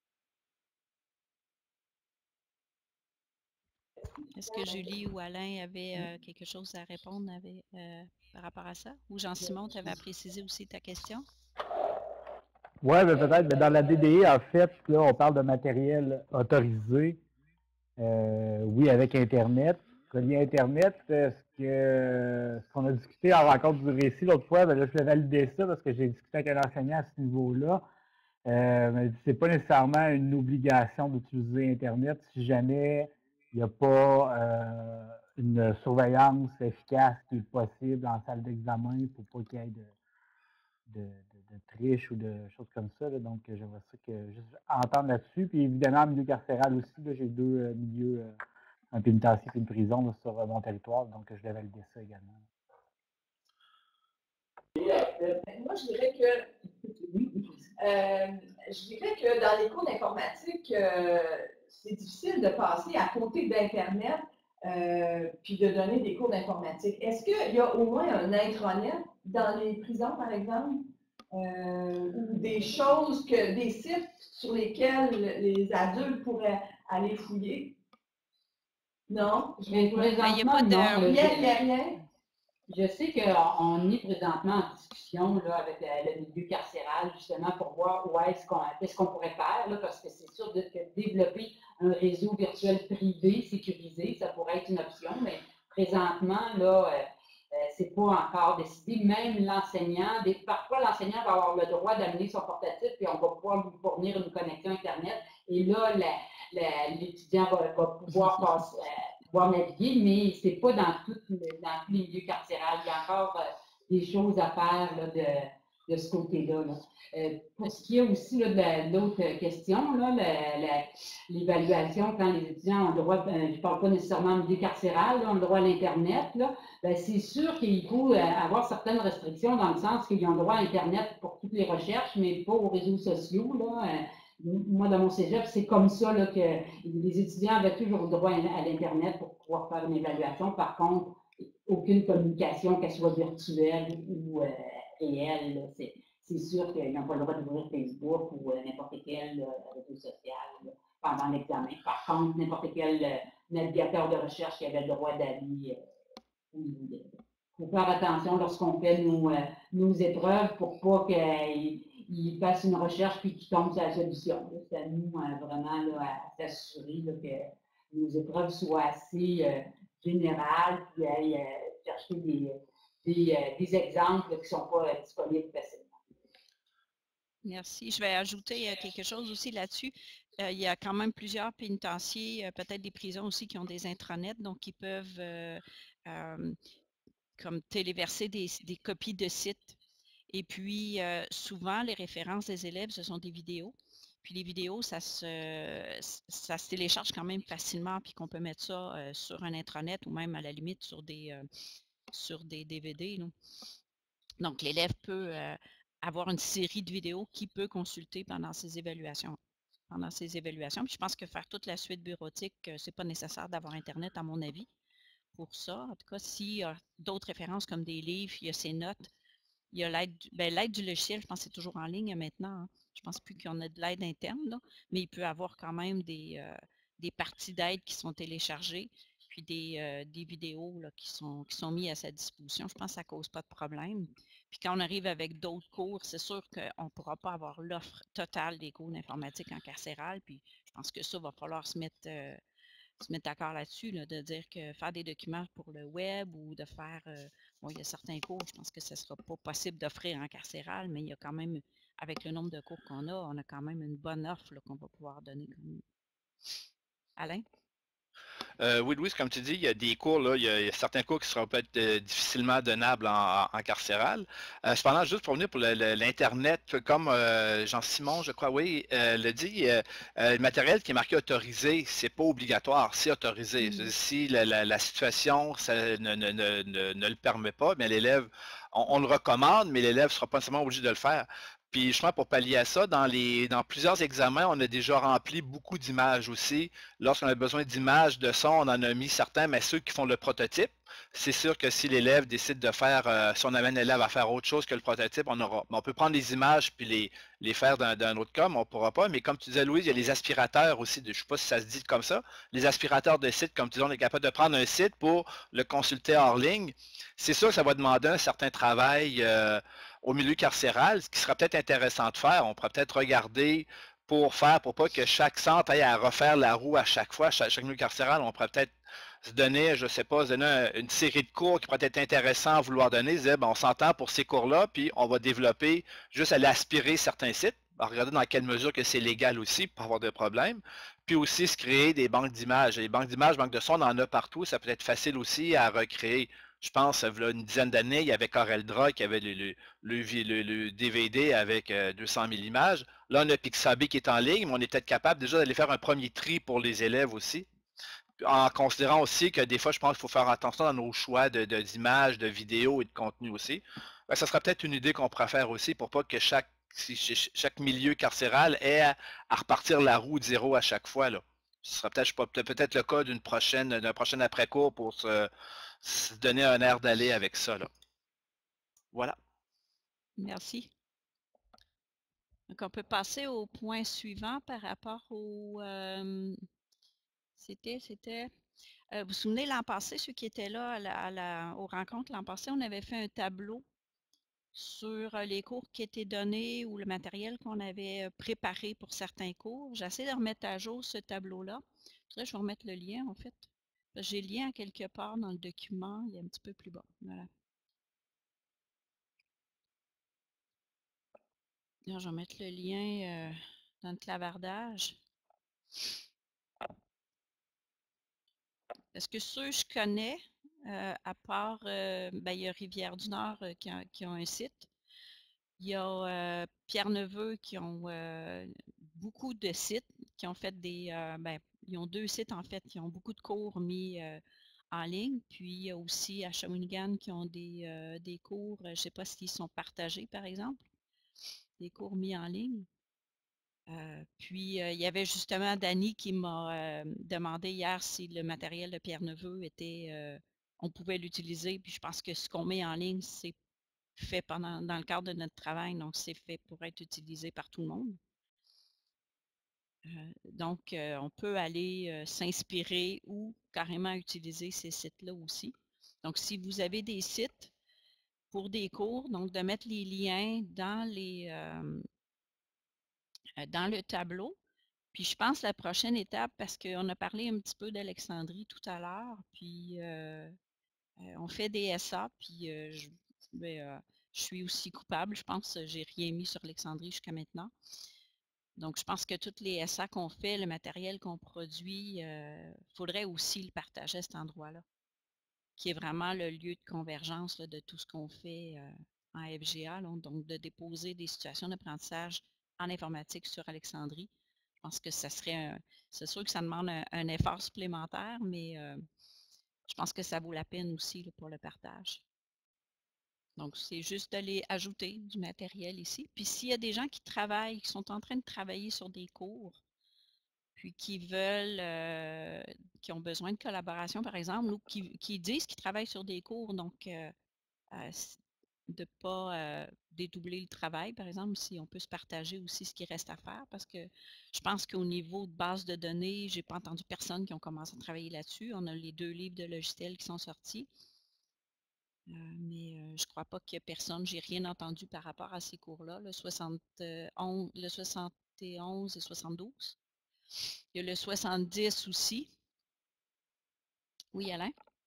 Est-ce que Julie ou Alain avaient euh, quelque chose à répondre avec, euh, par rapport à ça? Ou Jean-Simon, tu avais à préciser aussi ta question? Oui, mais peut-être. Mais dans la D D I, en fait, là, on parle de matériel autorisé. Euh, oui, avec Internet. Relié à Internet, euh, ce que ce qu'on a discuté en rencontre du récit l'autre fois, ben là, je vais valider ça parce que j'ai discuté avec un enseignant à ce niveau-là. Euh, mais c'est pas nécessairement une obligation d'utiliser Internet si jamais il n'y a pas euh, une surveillance efficace qui est possible en salle d'examen pour pas qu'il y ait de, de, de, de triche ou de choses comme ça. Là. Donc, j'aimerais ça que juste entendre là-dessus. Puis évidemment, en milieu carcéral aussi, là, j'ai deux euh, milieux, euh, un pénitencier et une prison là, sur euh, mon territoire. Donc, je vais valider ça également. Moi, je dirais que euh, je dirais que dans les cours d'informatique, euh, c'est difficile de passer à côté d'Internet euh, puis de donner des cours d'informatique. Est-ce qu'il y a au moins un intranet dans les prisons, par exemple, euh, ou des choses, que des sites sur lesquels les adultes pourraient aller fouiller? Non? Je Mais vais pas- Ben, il n'y a présentement, pas non. de... Il y a, Euh, il y a rien? Je sais qu'on est présentement en discussion là, avec le, le milieu carcéral, justement, pour voir où est-ce qu'on qu'est-ce qu'on pourrait faire, là, parce que c'est sûr de, que développer un réseau virtuel privé sécurisé, ça pourrait être une option, mais présentement, là, euh, euh, c'est pas encore décidé. Même l'enseignant, des- parfois l'enseignant va avoir le droit d'amener son portatif, puis on va pouvoir lui fournir une connexion Internet, et là, la, la, l'étudiant va, va pouvoir passer. Euh, pouvoir naviguer, mais ce n'est pas dans, tout, dans tous les milieux carcérales. Il y a encore euh, des choses à faire là, de, de ce côté-là. Là. Euh, pour ce qui est aussi là, de l'autre question, là, la, la, l'évaluation, quand les étudiants ont le droit, ben, je ne parle pas nécessairement de milieu carcéral, là, ont le droit à l'Internet, là, ben, c'est sûr qu'il faut euh, avoir certaines restrictions dans le sens qu'ils ont le droit à Internet pour toutes les recherches, mais pas aux réseaux sociaux. Là, euh, moi, dans mon cégep, c'est comme ça là, que les étudiants avaient toujours le droit à l'Internet pour pouvoir faire une évaluation. Par contre, aucune communication, qu'elle soit virtuelle ou euh, réelle, c'est, c'est sûr qu'ils n'ont pas le droit d'ouvrir Facebook ou euh, n'importe quel euh, réseau social là, pendant l'examen. Par contre, n'importe quel euh, navigateur de recherche qui avait le droit d'aller euh, où il voulait. Il faut faire attention lorsqu'on fait nos, euh, nos épreuves pour pas qu'ils il fassent une recherche puis qu'ils tombent sur la solution. Là. C'est à nous euh, vraiment là, à s'assurer là, que nos épreuves soient assez euh, générales puis aller euh, chercher des, des, euh, des exemples là, qui ne sont pas euh, disponibles facilement. Merci. Je vais ajouter euh, quelque chose aussi là-dessus. Euh, il y a quand même plusieurs pénitenciers, euh, peut-être des prisons aussi qui ont des intranets, donc qui peuvent euh, euh, comme téléverser des, des copies de sites. Et puis, euh, souvent, les références des élèves, ce sont des vidéos. Puis les vidéos, ça se, ça se télécharge quand même facilement, puis qu'on peut mettre ça euh, sur un intranet ou même à la limite sur des, euh, sur des D V D. Là. Donc, l'élève peut euh, avoir une série de vidéos qu'il peut consulter pendant ses évaluations. Pendant ses évaluations. Puis je pense que faire toute la suite bureautique, euh, c'est pas nécessaire d'avoir Internet, à mon avis, pour ça. En tout cas, s'il y a d'autres références comme des livres, il y a ses notes, il y a l'aide du, ben, l'aide du logiciel, je pense que c'est toujours en ligne maintenant. Hein. Je pense plus qu'on a de l'aide interne, là, mais il peut avoir quand même des, euh, des parties d'aide qui sont téléchargées, puis des, euh, des vidéos là, qui, sont, qui sont mises à sa disposition. Je pense que ça ne cause pas de problème. Puis quand on arrive avec d'autres cours, c'est sûr qu'on ne pourra pas avoir l'offre totale des cours d'informatique en carcérale. Puis je pense que ça, va falloir se mettre, euh, se mettre d'accord là-dessus, là, de dire que faire des documents pour le web ou de faire, euh, bon, il y a certains cours, je pense que ce ne sera pas possible d'offrir en carcéral, mais il y a quand même, avec le nombre de cours qu'on a, on a quand même une bonne offre là, qu'on va pouvoir donner. Alain? Euh, oui, Louise, comme tu dis, il y a des cours, là, il y a, il y a certains cours qui seront peut-être euh, difficilement donnables en, en carcéral. Euh, cependant, juste pour venir pour l'Internet, comme euh, Jean-Simon, je crois, oui, euh, le dit, euh, euh, le matériel qui est marqué autorisé, c'est pas obligatoire, c'est autorisé. Mm. Si la, la, la situation ça ne, ne, ne, ne, ne le permet pas, mais l'élève, on, on le recommande, mais l'élève ne sera pas nécessairement obligé de le faire. Puis justement, pour pallier à ça, dans, les, dans plusieurs examens, on a déjà rempli beaucoup d'images aussi. Lorsqu'on a besoin d'images, de son, on en a mis certains, mais ceux qui font le prototype, c'est sûr que si l'élève décide de faire, euh, si on amène l'élève à faire autre chose que le prototype, on aura, on peut prendre les images puis les, les faire d'un autre cas, mais on ne pourra pas. Mais comme tu disais, Louise, il y a les aspirateurs aussi, de, je ne sais pas si ça se dit comme ça, les aspirateurs de site, comme tu dis, on est capable de prendre un site pour le consulter hors ligne. C'est sûr que ça va demander un certain travail euh, au milieu carcéral, ce qui sera peut-être intéressant de faire. On pourra peut-être regarder pour faire, pour pas que chaque centre aille à refaire la roue à chaque fois, chaque, chaque milieu carcéral, on pourrait peut-être se donner, je ne sais pas, se donner une série de cours qui pourrait être intéressant à vouloir donner, se dire, ben, on s'entend pour ces cours-là, puis on va développer, juste aller aspirer certains sites, regarder dans quelle mesure que c'est légal aussi pour avoir des problèmes, puis aussi se créer des banques d'images. Les banques d'images, banques de son, on en a partout, ça peut être facile aussi à recréer. Je pense, il y a une dizaine d'années, il y avait CorelDRAW qui avait le, le, le, le, le D V D avec euh, deux cent mille images. Là, on a Pixabay qui est en ligne, mais on est peut-être capable déjà d'aller faire un premier tri pour les élèves aussi. En considérant aussi que des fois, je pense qu'il faut faire attention dans nos choix d'images, de, de, de vidéos et de contenu aussi. Ben, ça sera peut-être une idée qu'on pourra faire aussi pour pas que chaque, chaque milieu carcéral ait à, à repartir la roue de zéro à chaque fois. Là. Ce sera peut-être peut-être le cas d'une prochaine, d'un prochain après-cours pour se, se donner un air d'aller avec ça. Là. Voilà. Merci. Donc, on peut passer au point suivant par rapport au... Euh, c'était, c'était... Euh, vous vous souvenez, l'an passé, ceux qui étaient là à la, à la, aux rencontres l'an passé, on avait fait un tableau sur les cours qui étaient donnés ou le matériel qu'on avait préparé pour certains cours. J'essaie de remettre à jour ce tableau-là. Je vais remettre le lien, en fait. J'ai le lien quelque part dans le document. Il est un petit peu plus bas. Voilà. Alors, je vais mettre le lien euh, dans le clavardage. Parce que ceux que je connais, euh, à part, euh, ben, il y a Rivière-du-Nord euh, qui, a, qui ont un site. Il y a euh, Pierre-Neveu qui ont euh, beaucoup de sites, qui ont fait des, euh, ben, ils ont deux sites en fait, qui ont beaucoup de cours mis euh, en ligne. Puis il y a aussi à Shawinigan qui ont des, euh, des cours, je ne sais pas s'ils sont partagés par exemple, des cours mis en ligne. Euh, puis euh, il y avait justement Dani qui m'a euh, demandé hier si le matériel de Pierre-Neveu était, euh, on pouvait l'utiliser. Puis je pense que ce qu'on met en ligne, c'est fait pendant, dans le cadre de notre travail, donc c'est fait pour être utilisé par tout le monde. Euh, donc, euh, on peut aller euh, s'inspirer ou carrément utiliser ces sites-là aussi. Donc, si vous avez des sites pour des cours, donc de mettre les liens dans, les, euh, dans le tableau. Puis, je pense la prochaine étape, parce qu'on a parlé un petit peu d'Alexandrie tout à l'heure, puis euh, euh, on fait des S A, puis euh, je, ben, euh, je suis aussi coupable, je pense que j'ai rien mis sur Alexandrie jusqu'à maintenant. Donc, je pense que toutes les S A qu'on fait, le matériel qu'on produit, il euh, faudrait aussi le partager à cet endroit-là, qui est vraiment le lieu de convergence là, de tout ce qu'on fait euh, en F G A, là, donc de déposer des situations d'apprentissage en informatique sur Alexandrie. Je pense que ça serait, c'est sûr que ça demande un, un effort supplémentaire, mais euh, je pense que ça vaut la peine aussi là, pour le partage. Donc, c'est juste d'aller ajouter du matériel ici. Puis s'il y a des gens qui travaillent, qui sont en train de travailler sur des cours, puis qui veulent, euh, qui ont besoin de collaboration, par exemple, ou qui, qui disent qu'ils travaillent sur des cours, donc euh, euh, de ne pas euh, dédoubler le travail, par exemple, si on peut se partager aussi ce qui reste à faire, parce que je pense qu'au niveau de base de données, je n'ai pas entendu personne qui ont commencé à travailler là-dessus. On a les deux livres de logiciels qui sont sortis. Euh, mais euh, je ne crois pas qu'il y ait personne, j'ai rien entendu par rapport à ces cours-là, le soixante-onze, le soixante et onze et soixante-douze. Il y a le soixante-dix aussi. Oui, Alain?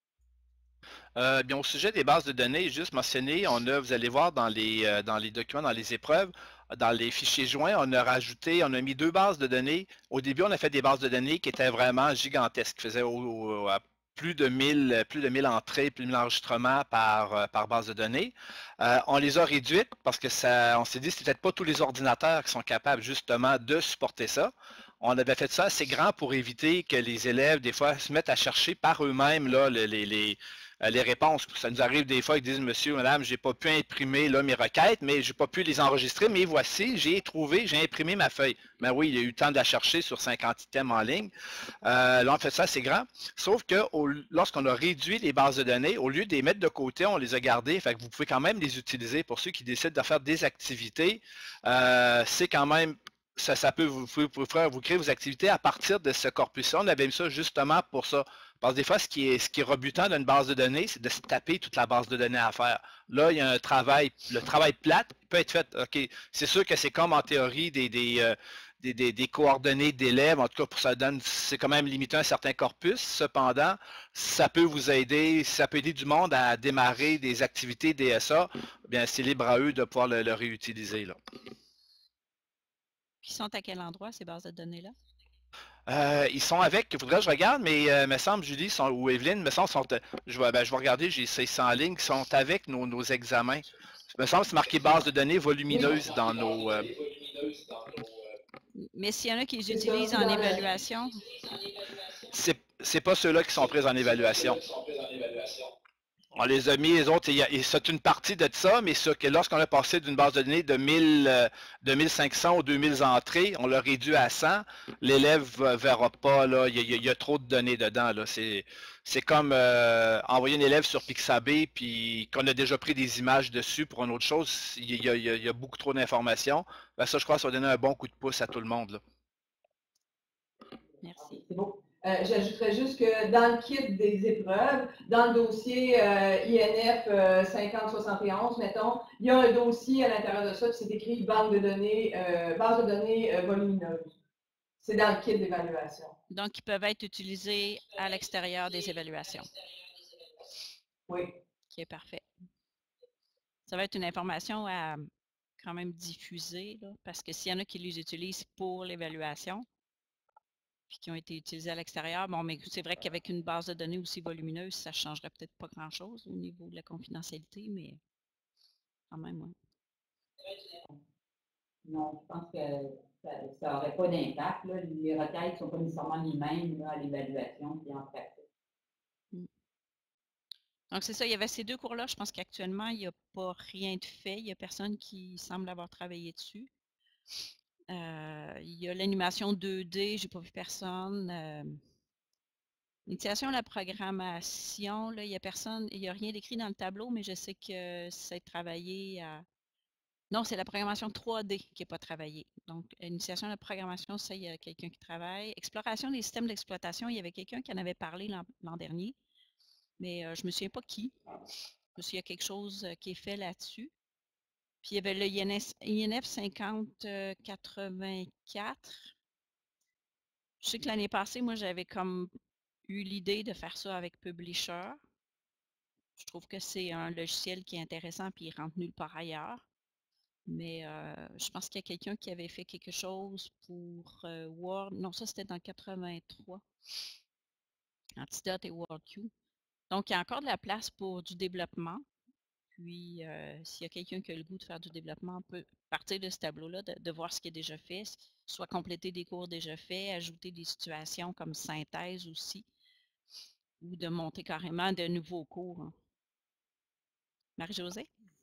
Euh, bien, au sujet des bases de données, juste mentionné, on a, vous allez voir dans les, euh, dans les documents, dans les épreuves, dans les fichiers joints, on a rajouté, on a mis deux bases de données. Au début, on a fait des bases de données qui étaient vraiment gigantesques, qui faisaient au, au, à plus de mille, plus de mille entrées, plus de mille enregistrements par, euh, par base de données. Euh, on les a réduites parce que ça, on s'est dit que c'est peut-être pas tous les ordinateurs qui sont capables justement de supporter ça. On avait fait ça assez grand pour éviter que les élèves, des fois, se mettent à chercher par eux-mêmes là, les, les, les les réponses. Ça nous arrive des fois qu'ils disent, monsieur, madame, j'ai pas pu imprimer là, mes requêtes, mais j'ai pas pu les enregistrer, mais voici, j'ai trouvé, j'ai imprimé ma feuille. Mais oui, il y a eu le temps de la chercher sur cinquante items en ligne. Euh, là, on fait ça, c'est grand. Sauf que lorsqu'on a réduit les bases de données, au lieu de les mettre de côté, on les a gardées. Fait que vous pouvez quand même les utiliser pour ceux qui décident de faire des activités. Euh, c'est quand même Ça, ça peut vous, vous, vous, vous créer vos activités à partir de ce corpus-là. On avait mis ça justement pour ça. Parce que des fois, ce qui est, ce qui est rebutant d'une base de données, c'est de se taper toute la base de données à faire. Là, il y a un travail, le travail plate peut être fait. OK, c'est sûr que c'est comme en théorie des, des, euh, des, des, des coordonnées d'élèves. En tout cas, pour ça donne, c'est quand même limité à un certain corpus. Cependant, ça peut vous aider, ça peut aider du monde à démarrer des activités D S A. Bien, c'est libre à eux de pouvoir le, le réutiliser, là. Ils sont à quel endroit, ces bases de données-là? Euh, ils sont avec, il faudrait que je regarde, mais euh, me semble, Julie sont, ou Evelyne, me semble, sont, je, vais, ben, je vais regarder, j'ai ces en ligne, ils sont avec nos, nos examens. Me semble que c'est marqué base de données volumineuse dans nos... Euh... Mais s'il y en a qui les utilisent en évaluation? C'est pas ceux-là qui sont pris en évaluation. On les a mis, les autres, c'est une partie de ça, mais ce que lorsqu'on a passé d'une base de données de, mille, de mille cinq cents ou deux mille entrées, on l'a réduit à cent, l'élève ne verra pas, là, il y, a, il y a trop de données dedans. C'est comme euh, envoyer un élève sur Pixabay, puis qu'on a déjà pris des images dessus pour une autre chose, il y a, il y a, il y a beaucoup trop d'informations. Ben ça, je crois que ça va donner un bon coup de pouce à tout le monde. Là. Merci. C'est beau. Euh, J'ajouterais juste que dans le kit des épreuves, dans le dossier euh, I N F euh, cinquante soixante et onze, mettons, il y a un dossier à l'intérieur de ça, puis c'est écrit banque de données, euh, base de données euh, volumineuse. C'est dans le kit d'évaluation. Donc, ils peuvent être utilisés à l'extérieur des évaluations. Oui. Ok, parfait. Ça va être une information à quand même diffuser, là, parce que s'il y en a qui les utilisent pour l'évaluation, puis qui ont été utilisés à l'extérieur. Bon, mais c'est vrai qu'avec une base de données aussi volumineuse, ça ne changerait peut-être pas grand-chose au niveau de la confidentialité, mais quand même, oui. Non, je pense que ça n'aurait pas d'impact. Les requêtes ne sont pas nécessairement les mêmes là, à l'évaluation et en pratique. Mm. Donc, c'est ça, il y avait ces deux cours-là. Je pense qu'actuellement, il n'y a pas rien de fait. Il n'y a personne qui semble avoir travaillé dessus. Euh, il y a l'animation deux D, j'ai pas vu personne. Euh, L'initiation à la programmation, là, il n'y a personne, il n'y a rien d'écrit dans le tableau, mais je sais que c'est travaillé à. Non, c'est la programmation trois D qui n'est pas travaillée. Donc, initiation à la programmation, ça, il y a quelqu'un qui travaille. Exploration des systèmes d'exploitation, il y avait quelqu'un qui en avait parlé l'an dernier, mais euh, je ne me souviens pas qui. Je me souviens qu'il y a quelque chose qui est fait là-dessus. Puis il y avait le I N F cinquante quatre-vingt-quatre. Je sais que l'année passée, moi, j'avais comme eu l'idée de faire ça avec Publisher. Je trouve que c'est un logiciel qui est intéressant et il rentre nulle part ailleurs. Mais euh, je pense qu'il y a quelqu'un qui avait fait quelque chose pour euh, Word. Non, ça c'était dans quatre-vingt-trois. Antidote et WorldQ. Donc, il y a encore de la place pour du développement. Puis, euh, s'il y a quelqu'un qui a le goût de faire du développement, on peut partir de ce tableau-là, de, de voir ce qui est déjà fait, soit compléter des cours déjà faits, ajouter des situations comme synthèse aussi, ou de monter carrément de nouveaux cours. Hein. Marie-Josée?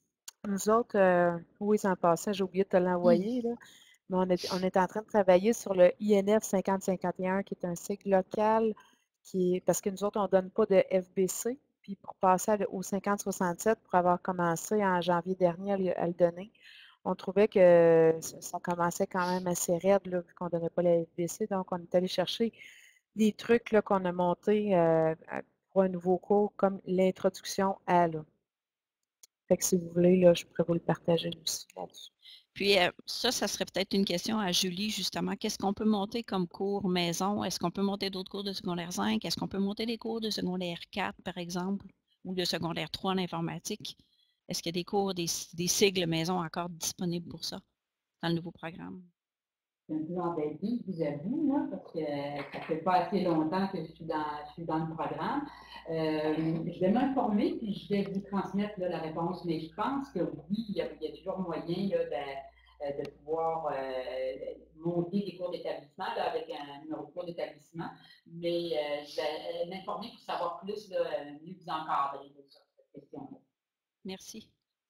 Nous autres, euh, oui, en passant, j'ai oublié de te l'envoyer, là, mais on est, on est en train de travailler sur le I N F cinquante cinquante et un, qui est un cycle local, qui est, parce que nous autres, on ne donne pas de F B C, puis pour passer à le- au cinquante soixante-sept, pour avoir commencé en janvier dernier à le, à le donner, on trouvait que ça, ça commençait quand même assez raide, là, vu qu'on ne donnait pas la F B C, donc on est allé chercher des trucs là, qu'on a montés euh, à- pour un nouveau cours, comme l'introduction à, là. Fait que si vous voulez, là, je pourrais vous le partager aussi là-dessus. Puis euh, ça, ça serait peut-être une question à Julie, justement. Qu'est-ce qu'on peut monter comme cours maison? Est-ce qu'on peut monter d'autres cours de secondaire cinq? Est-ce qu'on peut monter des cours de secondaire quatre, par exemple, ou de secondaire trois en informatique? Est-ce qu'il y a des cours, des, des sigles maison encore disponibles pour ça, dans le nouveau programme? C'est un peu embêté, je vous avoue, là, parce que ça ne fait pas assez longtemps que je suis dans, je suis dans le programme. Euh, je vais m'informer, puis je vais vous transmettre là, la réponse, mais je pense que oui, il y a, il y a toujours moyen là, de, de pouvoir euh, monter des cours d'établissement là, avec un numéro de cours d'établissement, mais euh, je vais m'informer pour savoir plus, là, mieux vous encadrer là, sur cette question-là. Merci.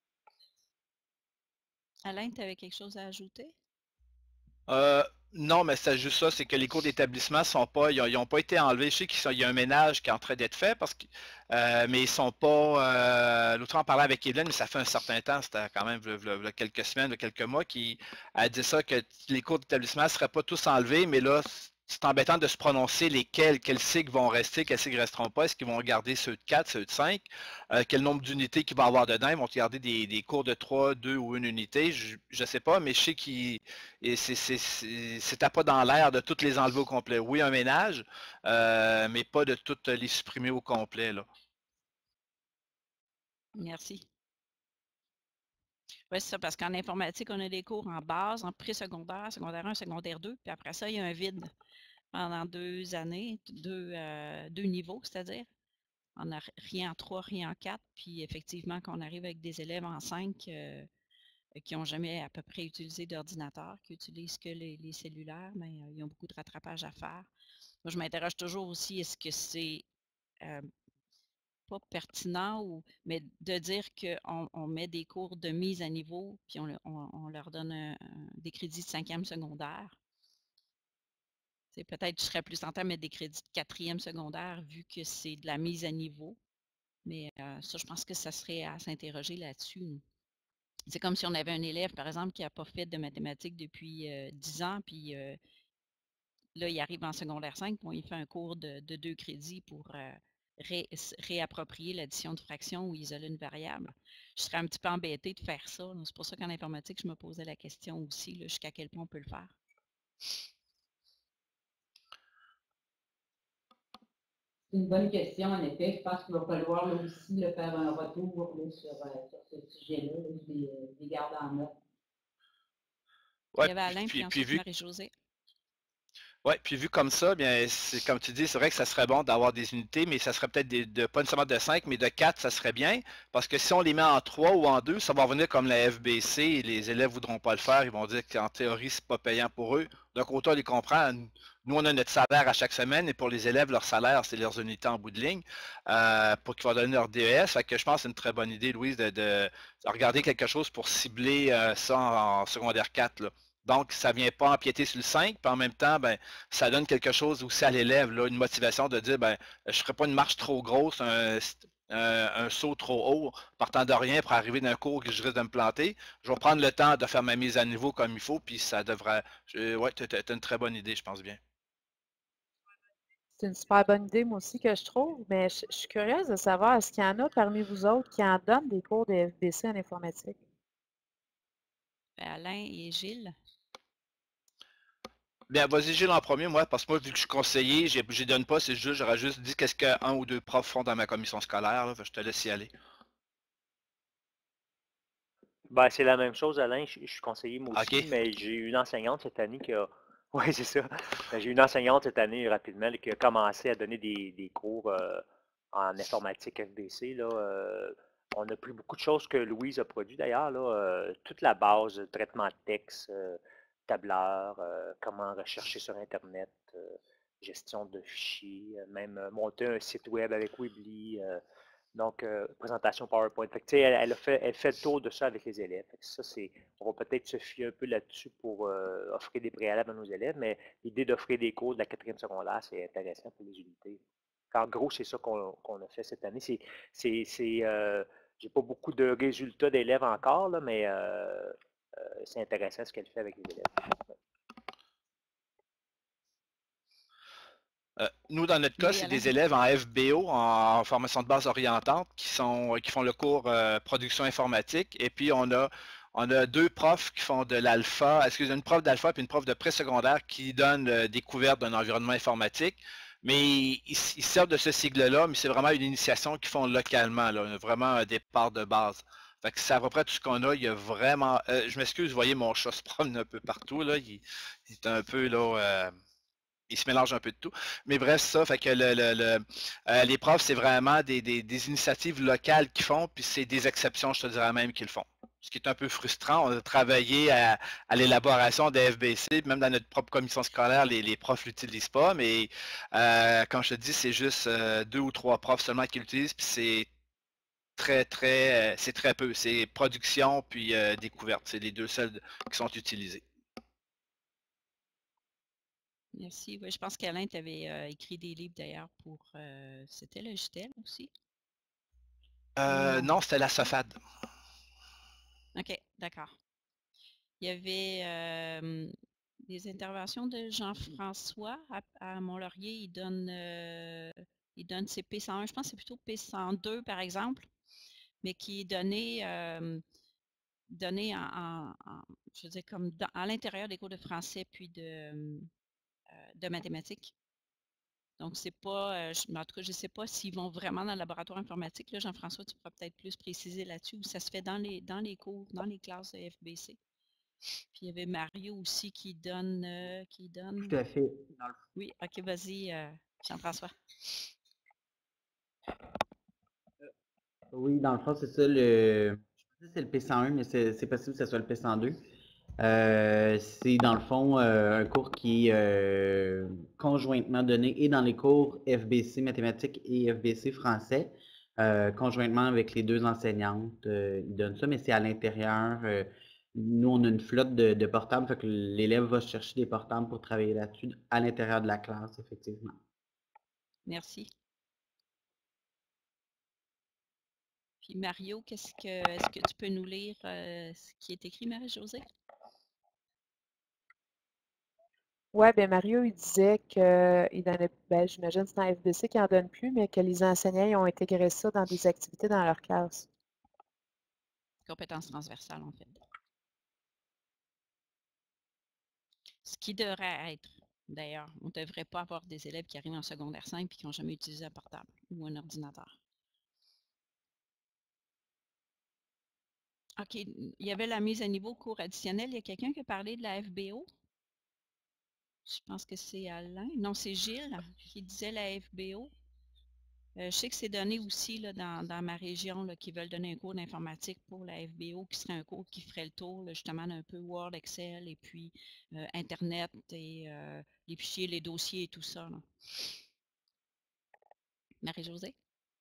Alain, tu avais quelque chose à ajouter? Euh, non, mais c'est juste ça, c'est que les cours d'établissement sont pas, ils n'ont pas été enlevés. Je sais qu'il y a un ménage qui est en train d'être fait, parce que, euh, mais ils sont pas. Euh, L'autre fois, on parlait avec Evelyne, mais ça fait un certain temps, c'était quand même v'là- v'là- v'là quelques semaines, v'là quelques mois, qui a dit ça, que les cours d'établissement ne seraient pas tous enlevés, mais là, c'est embêtant de se prononcer lesquels, quels cycles vont rester, quels cycles ne resteront pas, est-ce qu'ils vont garder ceux de quatre, ceux de cinq, euh, quel nombre d'unités qu'il va y avoir dedans, ils vont garder des, des cours de trois, deux ou une unité, je ne sais pas, mais je sais qu'ils et c'est à pas dans l'air de toutes les enlever au complet. Oui, un ménage, euh, mais pas de toutes les supprimer au complet, là. Merci. Oui, c'est ça, parce qu'en informatique, on a des cours en base, en pré-secondaire, secondaire un, secondaire deux, puis après ça, il y a un vide pendant deux années, deux, euh, deux niveaux, c'est-à-dire. On n'a rien en trois, rien en quatre, puis effectivement, quand on arrive avec des élèves en cinq euh, qui n'ont jamais à peu près utilisé d'ordinateur, qui utilisent que les, les cellulaires, mais euh, ils ont beaucoup de rattrapage à faire. Moi, je m'interroge toujours aussi, est-ce que c'est euh, pas pertinent, ou, mais de dire qu'on on met des cours de mise à niveau, puis on, on- on leur donne un- un- des crédits de cinquième secondaire. C'est peut-être je serais plus tenté de mettre des crédits de quatrième secondaire vu que c'est de la mise à niveau. Mais euh, ça, je pense que ça serait à s'interroger là-dessus. C'est comme si on avait un élève, par exemple, qui n'a pas fait de mathématiques depuis euh, dix ans, puis euh, là, il arrive en secondaire cinq, puis on lui fait un cours de, de deux crédits pour euh, ré- s- réapproprier l'addition de fractions ou isoler une variable. Je serais un petit peu embêtée de faire ça. là. C'est pour ça qu'en informatique, je me posais la question aussi, là, jusqu'à quel point on peut le faire. C'est une bonne question, en effet. Je pense qu'il va falloir là, aussi là, faire un retour là, sur, euh, sur ce sujet-là. Là. Je les, euh, je les garde en note. Il Ouais, y avait Alain, puis, puis puis ensuite vu, Marie-Josée. ouais, puis vu comme ça, bien, c'est comme tu dis, c'est vrai que ça serait bon d'avoir des unités, mais ça serait peut-être des- de, pas nécessairement de cinq, mais de quatre, ça serait bien. Parce que si on les met en trois ou en deux, ça va revenir comme la F B C et les élèves ne voudront pas le faire. Ils vont dire qu'en théorie, c'est pas payant pour eux. Donc, autant les comprendre. Nous, on a notre salaire à chaque semaine et pour les élèves, leur salaire, c'est leurs unités en bout de ligne euh, pour qu'ils vont donner leur D E S. Fait que je pense que c'est une très bonne idée, Louise, de, de regarder quelque chose pour cibler euh, ça en, en secondaire quatre, là. Donc, ça ne vient pas empiéter sur le cinq, puis en même temps, ben, ça donne quelque chose aussi à l'élève, là, une motivation de dire, ben, je ne ferai pas une marche trop grosse, un, un, un saut trop haut, partant de rien pour arriver d'un cours que je risque de me planter. Je vais prendre le temps de faire ma mise à niveau comme il faut, puis ça devrait. Je, ouais, tu as une très bonne idée, je pense bien. C'est une super bonne idée, moi aussi, que je trouve, mais je, je suis curieuse de savoir, est-ce qu'il y en a parmi vous autres qui en donnent des cours de F B C en informatique? Alain et Gilles. Bien, vas-y, Gilles en premier, moi, parce que moi, vu que je suis conseiller, je ne donne pas, c'est juste, j'aurais juste dit qu'est-ce qu'un ou deux profs font dans ma commission scolaire, là, je te laisse y aller. Ben, c'est la même chose, Alain. Je, je suis conseiller moi aussi, OK. mais j'ai eu une enseignante cette année qui a. Oui, c'est ça. Ben, j'ai eu une enseignante cette année rapidement là, qui a commencé à donner des, des cours euh, en informatique F B C. Là, euh, on a pris beaucoup de choses que Louise a produit d'ailleurs. Là, euh, toute la base, euh, traitement de texte, euh, tableur, euh, comment rechercher sur Internet, euh, gestion de fichiers, euh, même euh, monter un site web avec Weebly. euh, Donc, euh, présentation PowerPoint. Fait que, tu sais, elle, elle, a fait, elle fait le tour de ça avec les élèves. Fait que ça, c'est, on va peut-être se fier un peu là-dessus pour euh, offrir des préalables à nos élèves, mais l'idée d'offrir des cours de la quatrième secondaire, c'est intéressant pour les unités. En gros, c'est ça qu'on qu'on a fait cette année. C'est, c'est, c'est, euh, j'ai pas beaucoup de résultats d'élèves encore, là, mais euh, euh, c'est intéressant ce qu'elle fait avec les élèves. Ouais. Euh, nous, dans notre cas, Oui, c'est Alain. des élèves en F B O, en formation de base orientante, qui sont qui font le cours euh, production informatique. Et puis, on a, on a deux profs qui font de l'alpha, excusez, une prof d'alpha et une prof de présecondaire qui donnent euh, découverte d'un environnement informatique. Mais ils, ils servent de ce sigle-là, mais c'est vraiment une initiation qu'ils font localement, là, vraiment un départ de base. Fait que c'est à peu près tout ce qu'on a. Il y a vraiment. Euh, je m'excuse, vous voyez, mon chat se promène un peu partout, là. Il, il est un peu là. Euh, il se mélange un peu de tout. Mais bref, ça, fait que le, le, le, euh, les profs, c'est vraiment des, des, des initiatives locales qu'ils font, puis c'est des exceptions, je te dirais même, qu'ils le font. Ce qui est un peu frustrant. On a travaillé à, à l'élaboration des F B C, même dans notre propre commission scolaire, les, les profs ne l'utilisent pas, mais euh, comme je te dis, c'est juste euh, deux ou trois profs seulement qui l'utilisent, puis c'est très, très, euh, c'est très peu. C'est production puis euh, découverte. C'est les deux seuls qui sont utilisés. Merci. Oui, je pense qu'Alain t'avait euh, écrit des livres d'ailleurs pour... Euh, c'était le G T L aussi? Euh, Non. non, c'était la SOFAD. OK, d'accord. Il y avait euh, des interventions de Jean-François à, à Mont-Laurier. Il donne, euh, il donne ses P cent un, je pense que c'est plutôt P cent deux par exemple, mais qui est donné, euh, donné en, en, en, je veux dire, comme dans, à l'intérieur des cours de français puis de, euh, de mathématiques. Donc, c'est pas, euh, je, en tout cas, je ne sais pas s'ils vont vraiment dans le laboratoire informatique. Là, Jean-François, tu pourras peut-être plus préciser là-dessus, ou ça se fait dans les, dans les cours, dans les classes de F B C. Puis il y avait Mario aussi qui donne, euh, qui donne. Tout à fait. Dans le... Oui, ok, vas-y, euh, Jean-François. Oui, dans le fond, c'est ça. Le... Je pense que c'est le P cent un, mais c'est possible que ce soit le P cent deux. Euh, c'est dans le fond euh, un cours qui est euh, conjointement donné et dans les cours F B C mathématiques et F B C français, euh, conjointement avec les deux enseignantes. Euh, ils donnent ça, mais c'est à l'intérieur. Euh, nous, on a une flotte de, de portables, fait que l'élève va chercher des portables pour travailler là-dessus à l'intérieur de la classe, effectivement. Merci. Puis Mario, qu'est-ce que est-ce que tu peux nous lire euh, ce qui est écrit, Marie-Josée? Oui, bien Mario, il disait qu'il donnait, ben, j'imagine que c'est dans F B C qu'il n'en donne plus, mais que les enseignants ils ont intégré ça dans des activités dans leur classe. Compétences transversales, en fait. Ce qui devrait être, d'ailleurs, on ne devrait pas avoir des élèves qui arrivent en secondaire cinq et qui n'ont jamais utilisé un portable ou un ordinateur. OK, il y avait la mise à niveau cours additionnel. Il y a quelqu'un qui a parlé de la F B O? Je pense que c'est Alain. Non, c'est Gilles qui disait la F B O. Euh, je sais que c'est donné aussi là, dans, dans ma région là, qui veulent donner un cours d'informatique pour la F B O, qui serait un cours qui ferait le tour là, justement d'un peu Word, Excel et puis euh, Internet et euh, les fichiers, les dossiers et tout ça. Marie-Josée?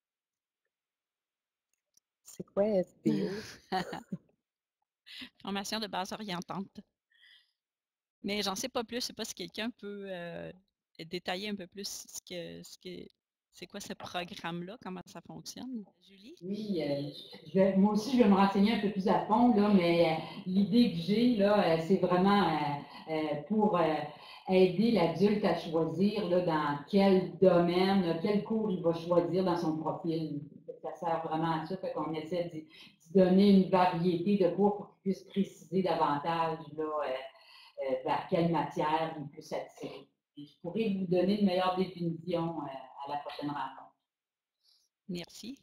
C'est quoi F B O? Formation de base orientante. Mais j'en sais pas plus. Je ne sais pas si quelqu'un peut euh, détailler un peu plus ce que ce que c'est quoi ce programme-là, comment ça fonctionne. Julie? Oui, euh, je vais- moi aussi, je vais me renseigner un peu plus à fond, là, mais euh, l'idée que j'ai, là, euh, c'est vraiment euh, euh, pour euh, aider l'adulte à choisir là, dans quel domaine, là, quel cours il va choisir dans son profil. Ça sert vraiment à ça, fait qu'on essaie d'y d'y donner une variété de cours pour qu'il puisse préciser davantage là, euh, euh, vers quelle matière il peut s'attirer. Je pourrais vous donner une meilleure définition euh, à la prochaine rencontre. Merci.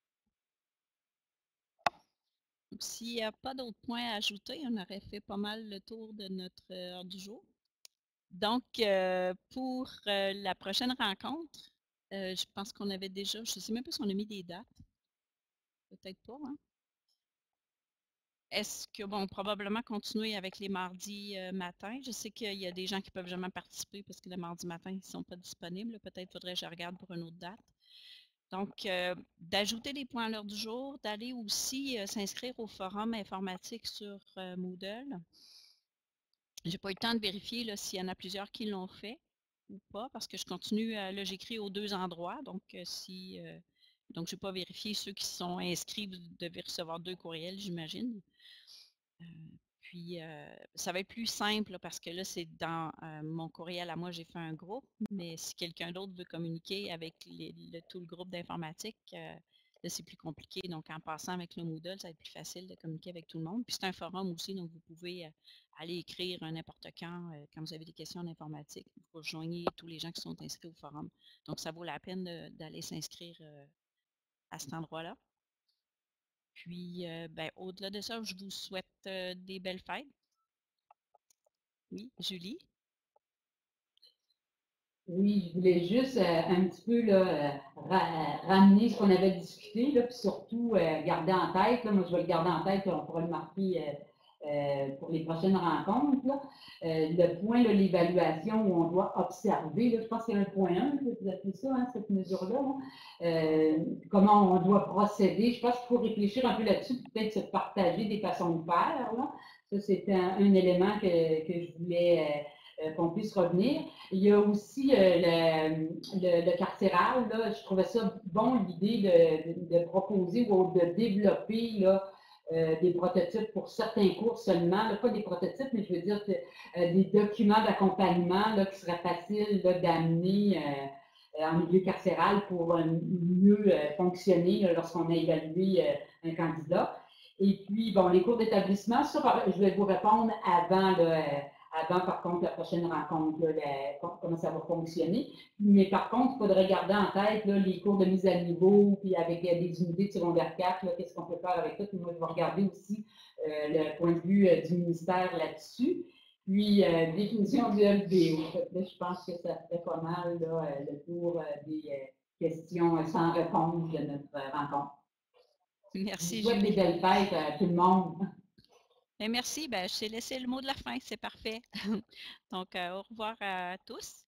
S'il n'y a pas d'autres points à ajouter, on aurait fait pas mal le tour de notre heure du jour. Donc, euh, pour euh, la prochaine rencontre, euh, je pense qu'on avait déjà, je ne sais même pas si on a mis des dates. Peut-être pas, hein? Est-ce que, bon, probablement continuer avec les mardis euh, matins. Je sais qu'il y a des gens qui ne peuvent jamais participer parce que le mardi matin, ils ne sont pas disponibles. Peut-être faudrait que je regarde pour une autre date. Donc, euh, d'ajouter des points à l'ordre du jour, d'aller aussi euh, s'inscrire au forum informatique sur euh, Moodle. J'ai pas eu le temps de vérifier s'il y en a plusieurs qui l'ont fait ou pas, parce que je continue, euh, là j'écris aux deux endroits, donc euh, si euh, donc je n'ai pas vérifié ceux qui sont inscrits, vous devez recevoir deux courriels, j'imagine. Euh, puis euh, ça va être plus simple là, parce que là, c'est dans euh, mon courriel à moi, j'ai fait un groupe, mais si quelqu'un d'autre veut communiquer avec les, le, tout le groupe d'informatique, euh, là, c'est plus compliqué. Donc, en passant avec le Moodle, ça va être plus facile de communiquer avec tout le monde. Puis c'est un forum aussi, donc vous pouvez euh, aller écrire n'importe quand, euh, quand vous avez des questions en informatique. Vous rejoignez tous les gens qui sont inscrits au forum. Donc, ça vaut la peine d'aller s'inscrire euh, à cet endroit-là. Puis, euh, ben, au-delà de ça, je vous souhaite euh, des belles fêtes. Oui, Julie? Oui, je voulais juste euh, un petit peu là, euh, ra ramener ce qu'on avait discuté, là, puis surtout euh, garder en tête, là, moi je vais le garder en tête, on pourra le marquer euh, euh, pour les prochaines rencontres. Là. Euh, le point, l'évaluation où on doit observer, là, je pense que c'est un point un, vous appelez ça, hein, cette mesure-là. Hein. Euh, comment on doit procéder. Je pense qu'il faut réfléchir un peu là-dessus, peut-être se partager des façons de faire. Là. Ça, c'était un, un élément que, que je voulais. Euh, Euh, qu'on puisse revenir. Il y a aussi euh, le, le, le carcéral. Là, je trouvais ça bon, l'idée de, de, de proposer ou de développer là, euh, des prototypes pour certains cours seulement. Là, pas des prototypes, mais je veux dire que, euh, des documents d'accompagnement qui seraient faciles d'amener euh, en milieu carcéral pour euh, mieux euh, fonctionner lorsqu'on a évalué euh, un candidat. Et puis, bon, les cours d'établissement, ça, je vais vous répondre avant là, avant, par contre, la prochaine rencontre, là, la, comment ça va fonctionner. Mais par contre, il faudrait garder en tête là, les cours de mise à niveau, puis avec euh, des unités de secondaire quatre, qu'est-ce qu'on peut faire avec ça. Puis moi, je vais regarder aussi euh, le point de vue euh, du ministère là-dessus. Puis, euh, définition du L B O. Là, je pense que ça fait pas mal là, le tour euh, des euh, questions sans réponse de notre euh, rencontre. Merci, je souhaite des belles fêtes à tout le monde. Bien, merci. Ben, je t'ai laissé le mot de la fin. C'est parfait. Donc, euh, au revoir à tous.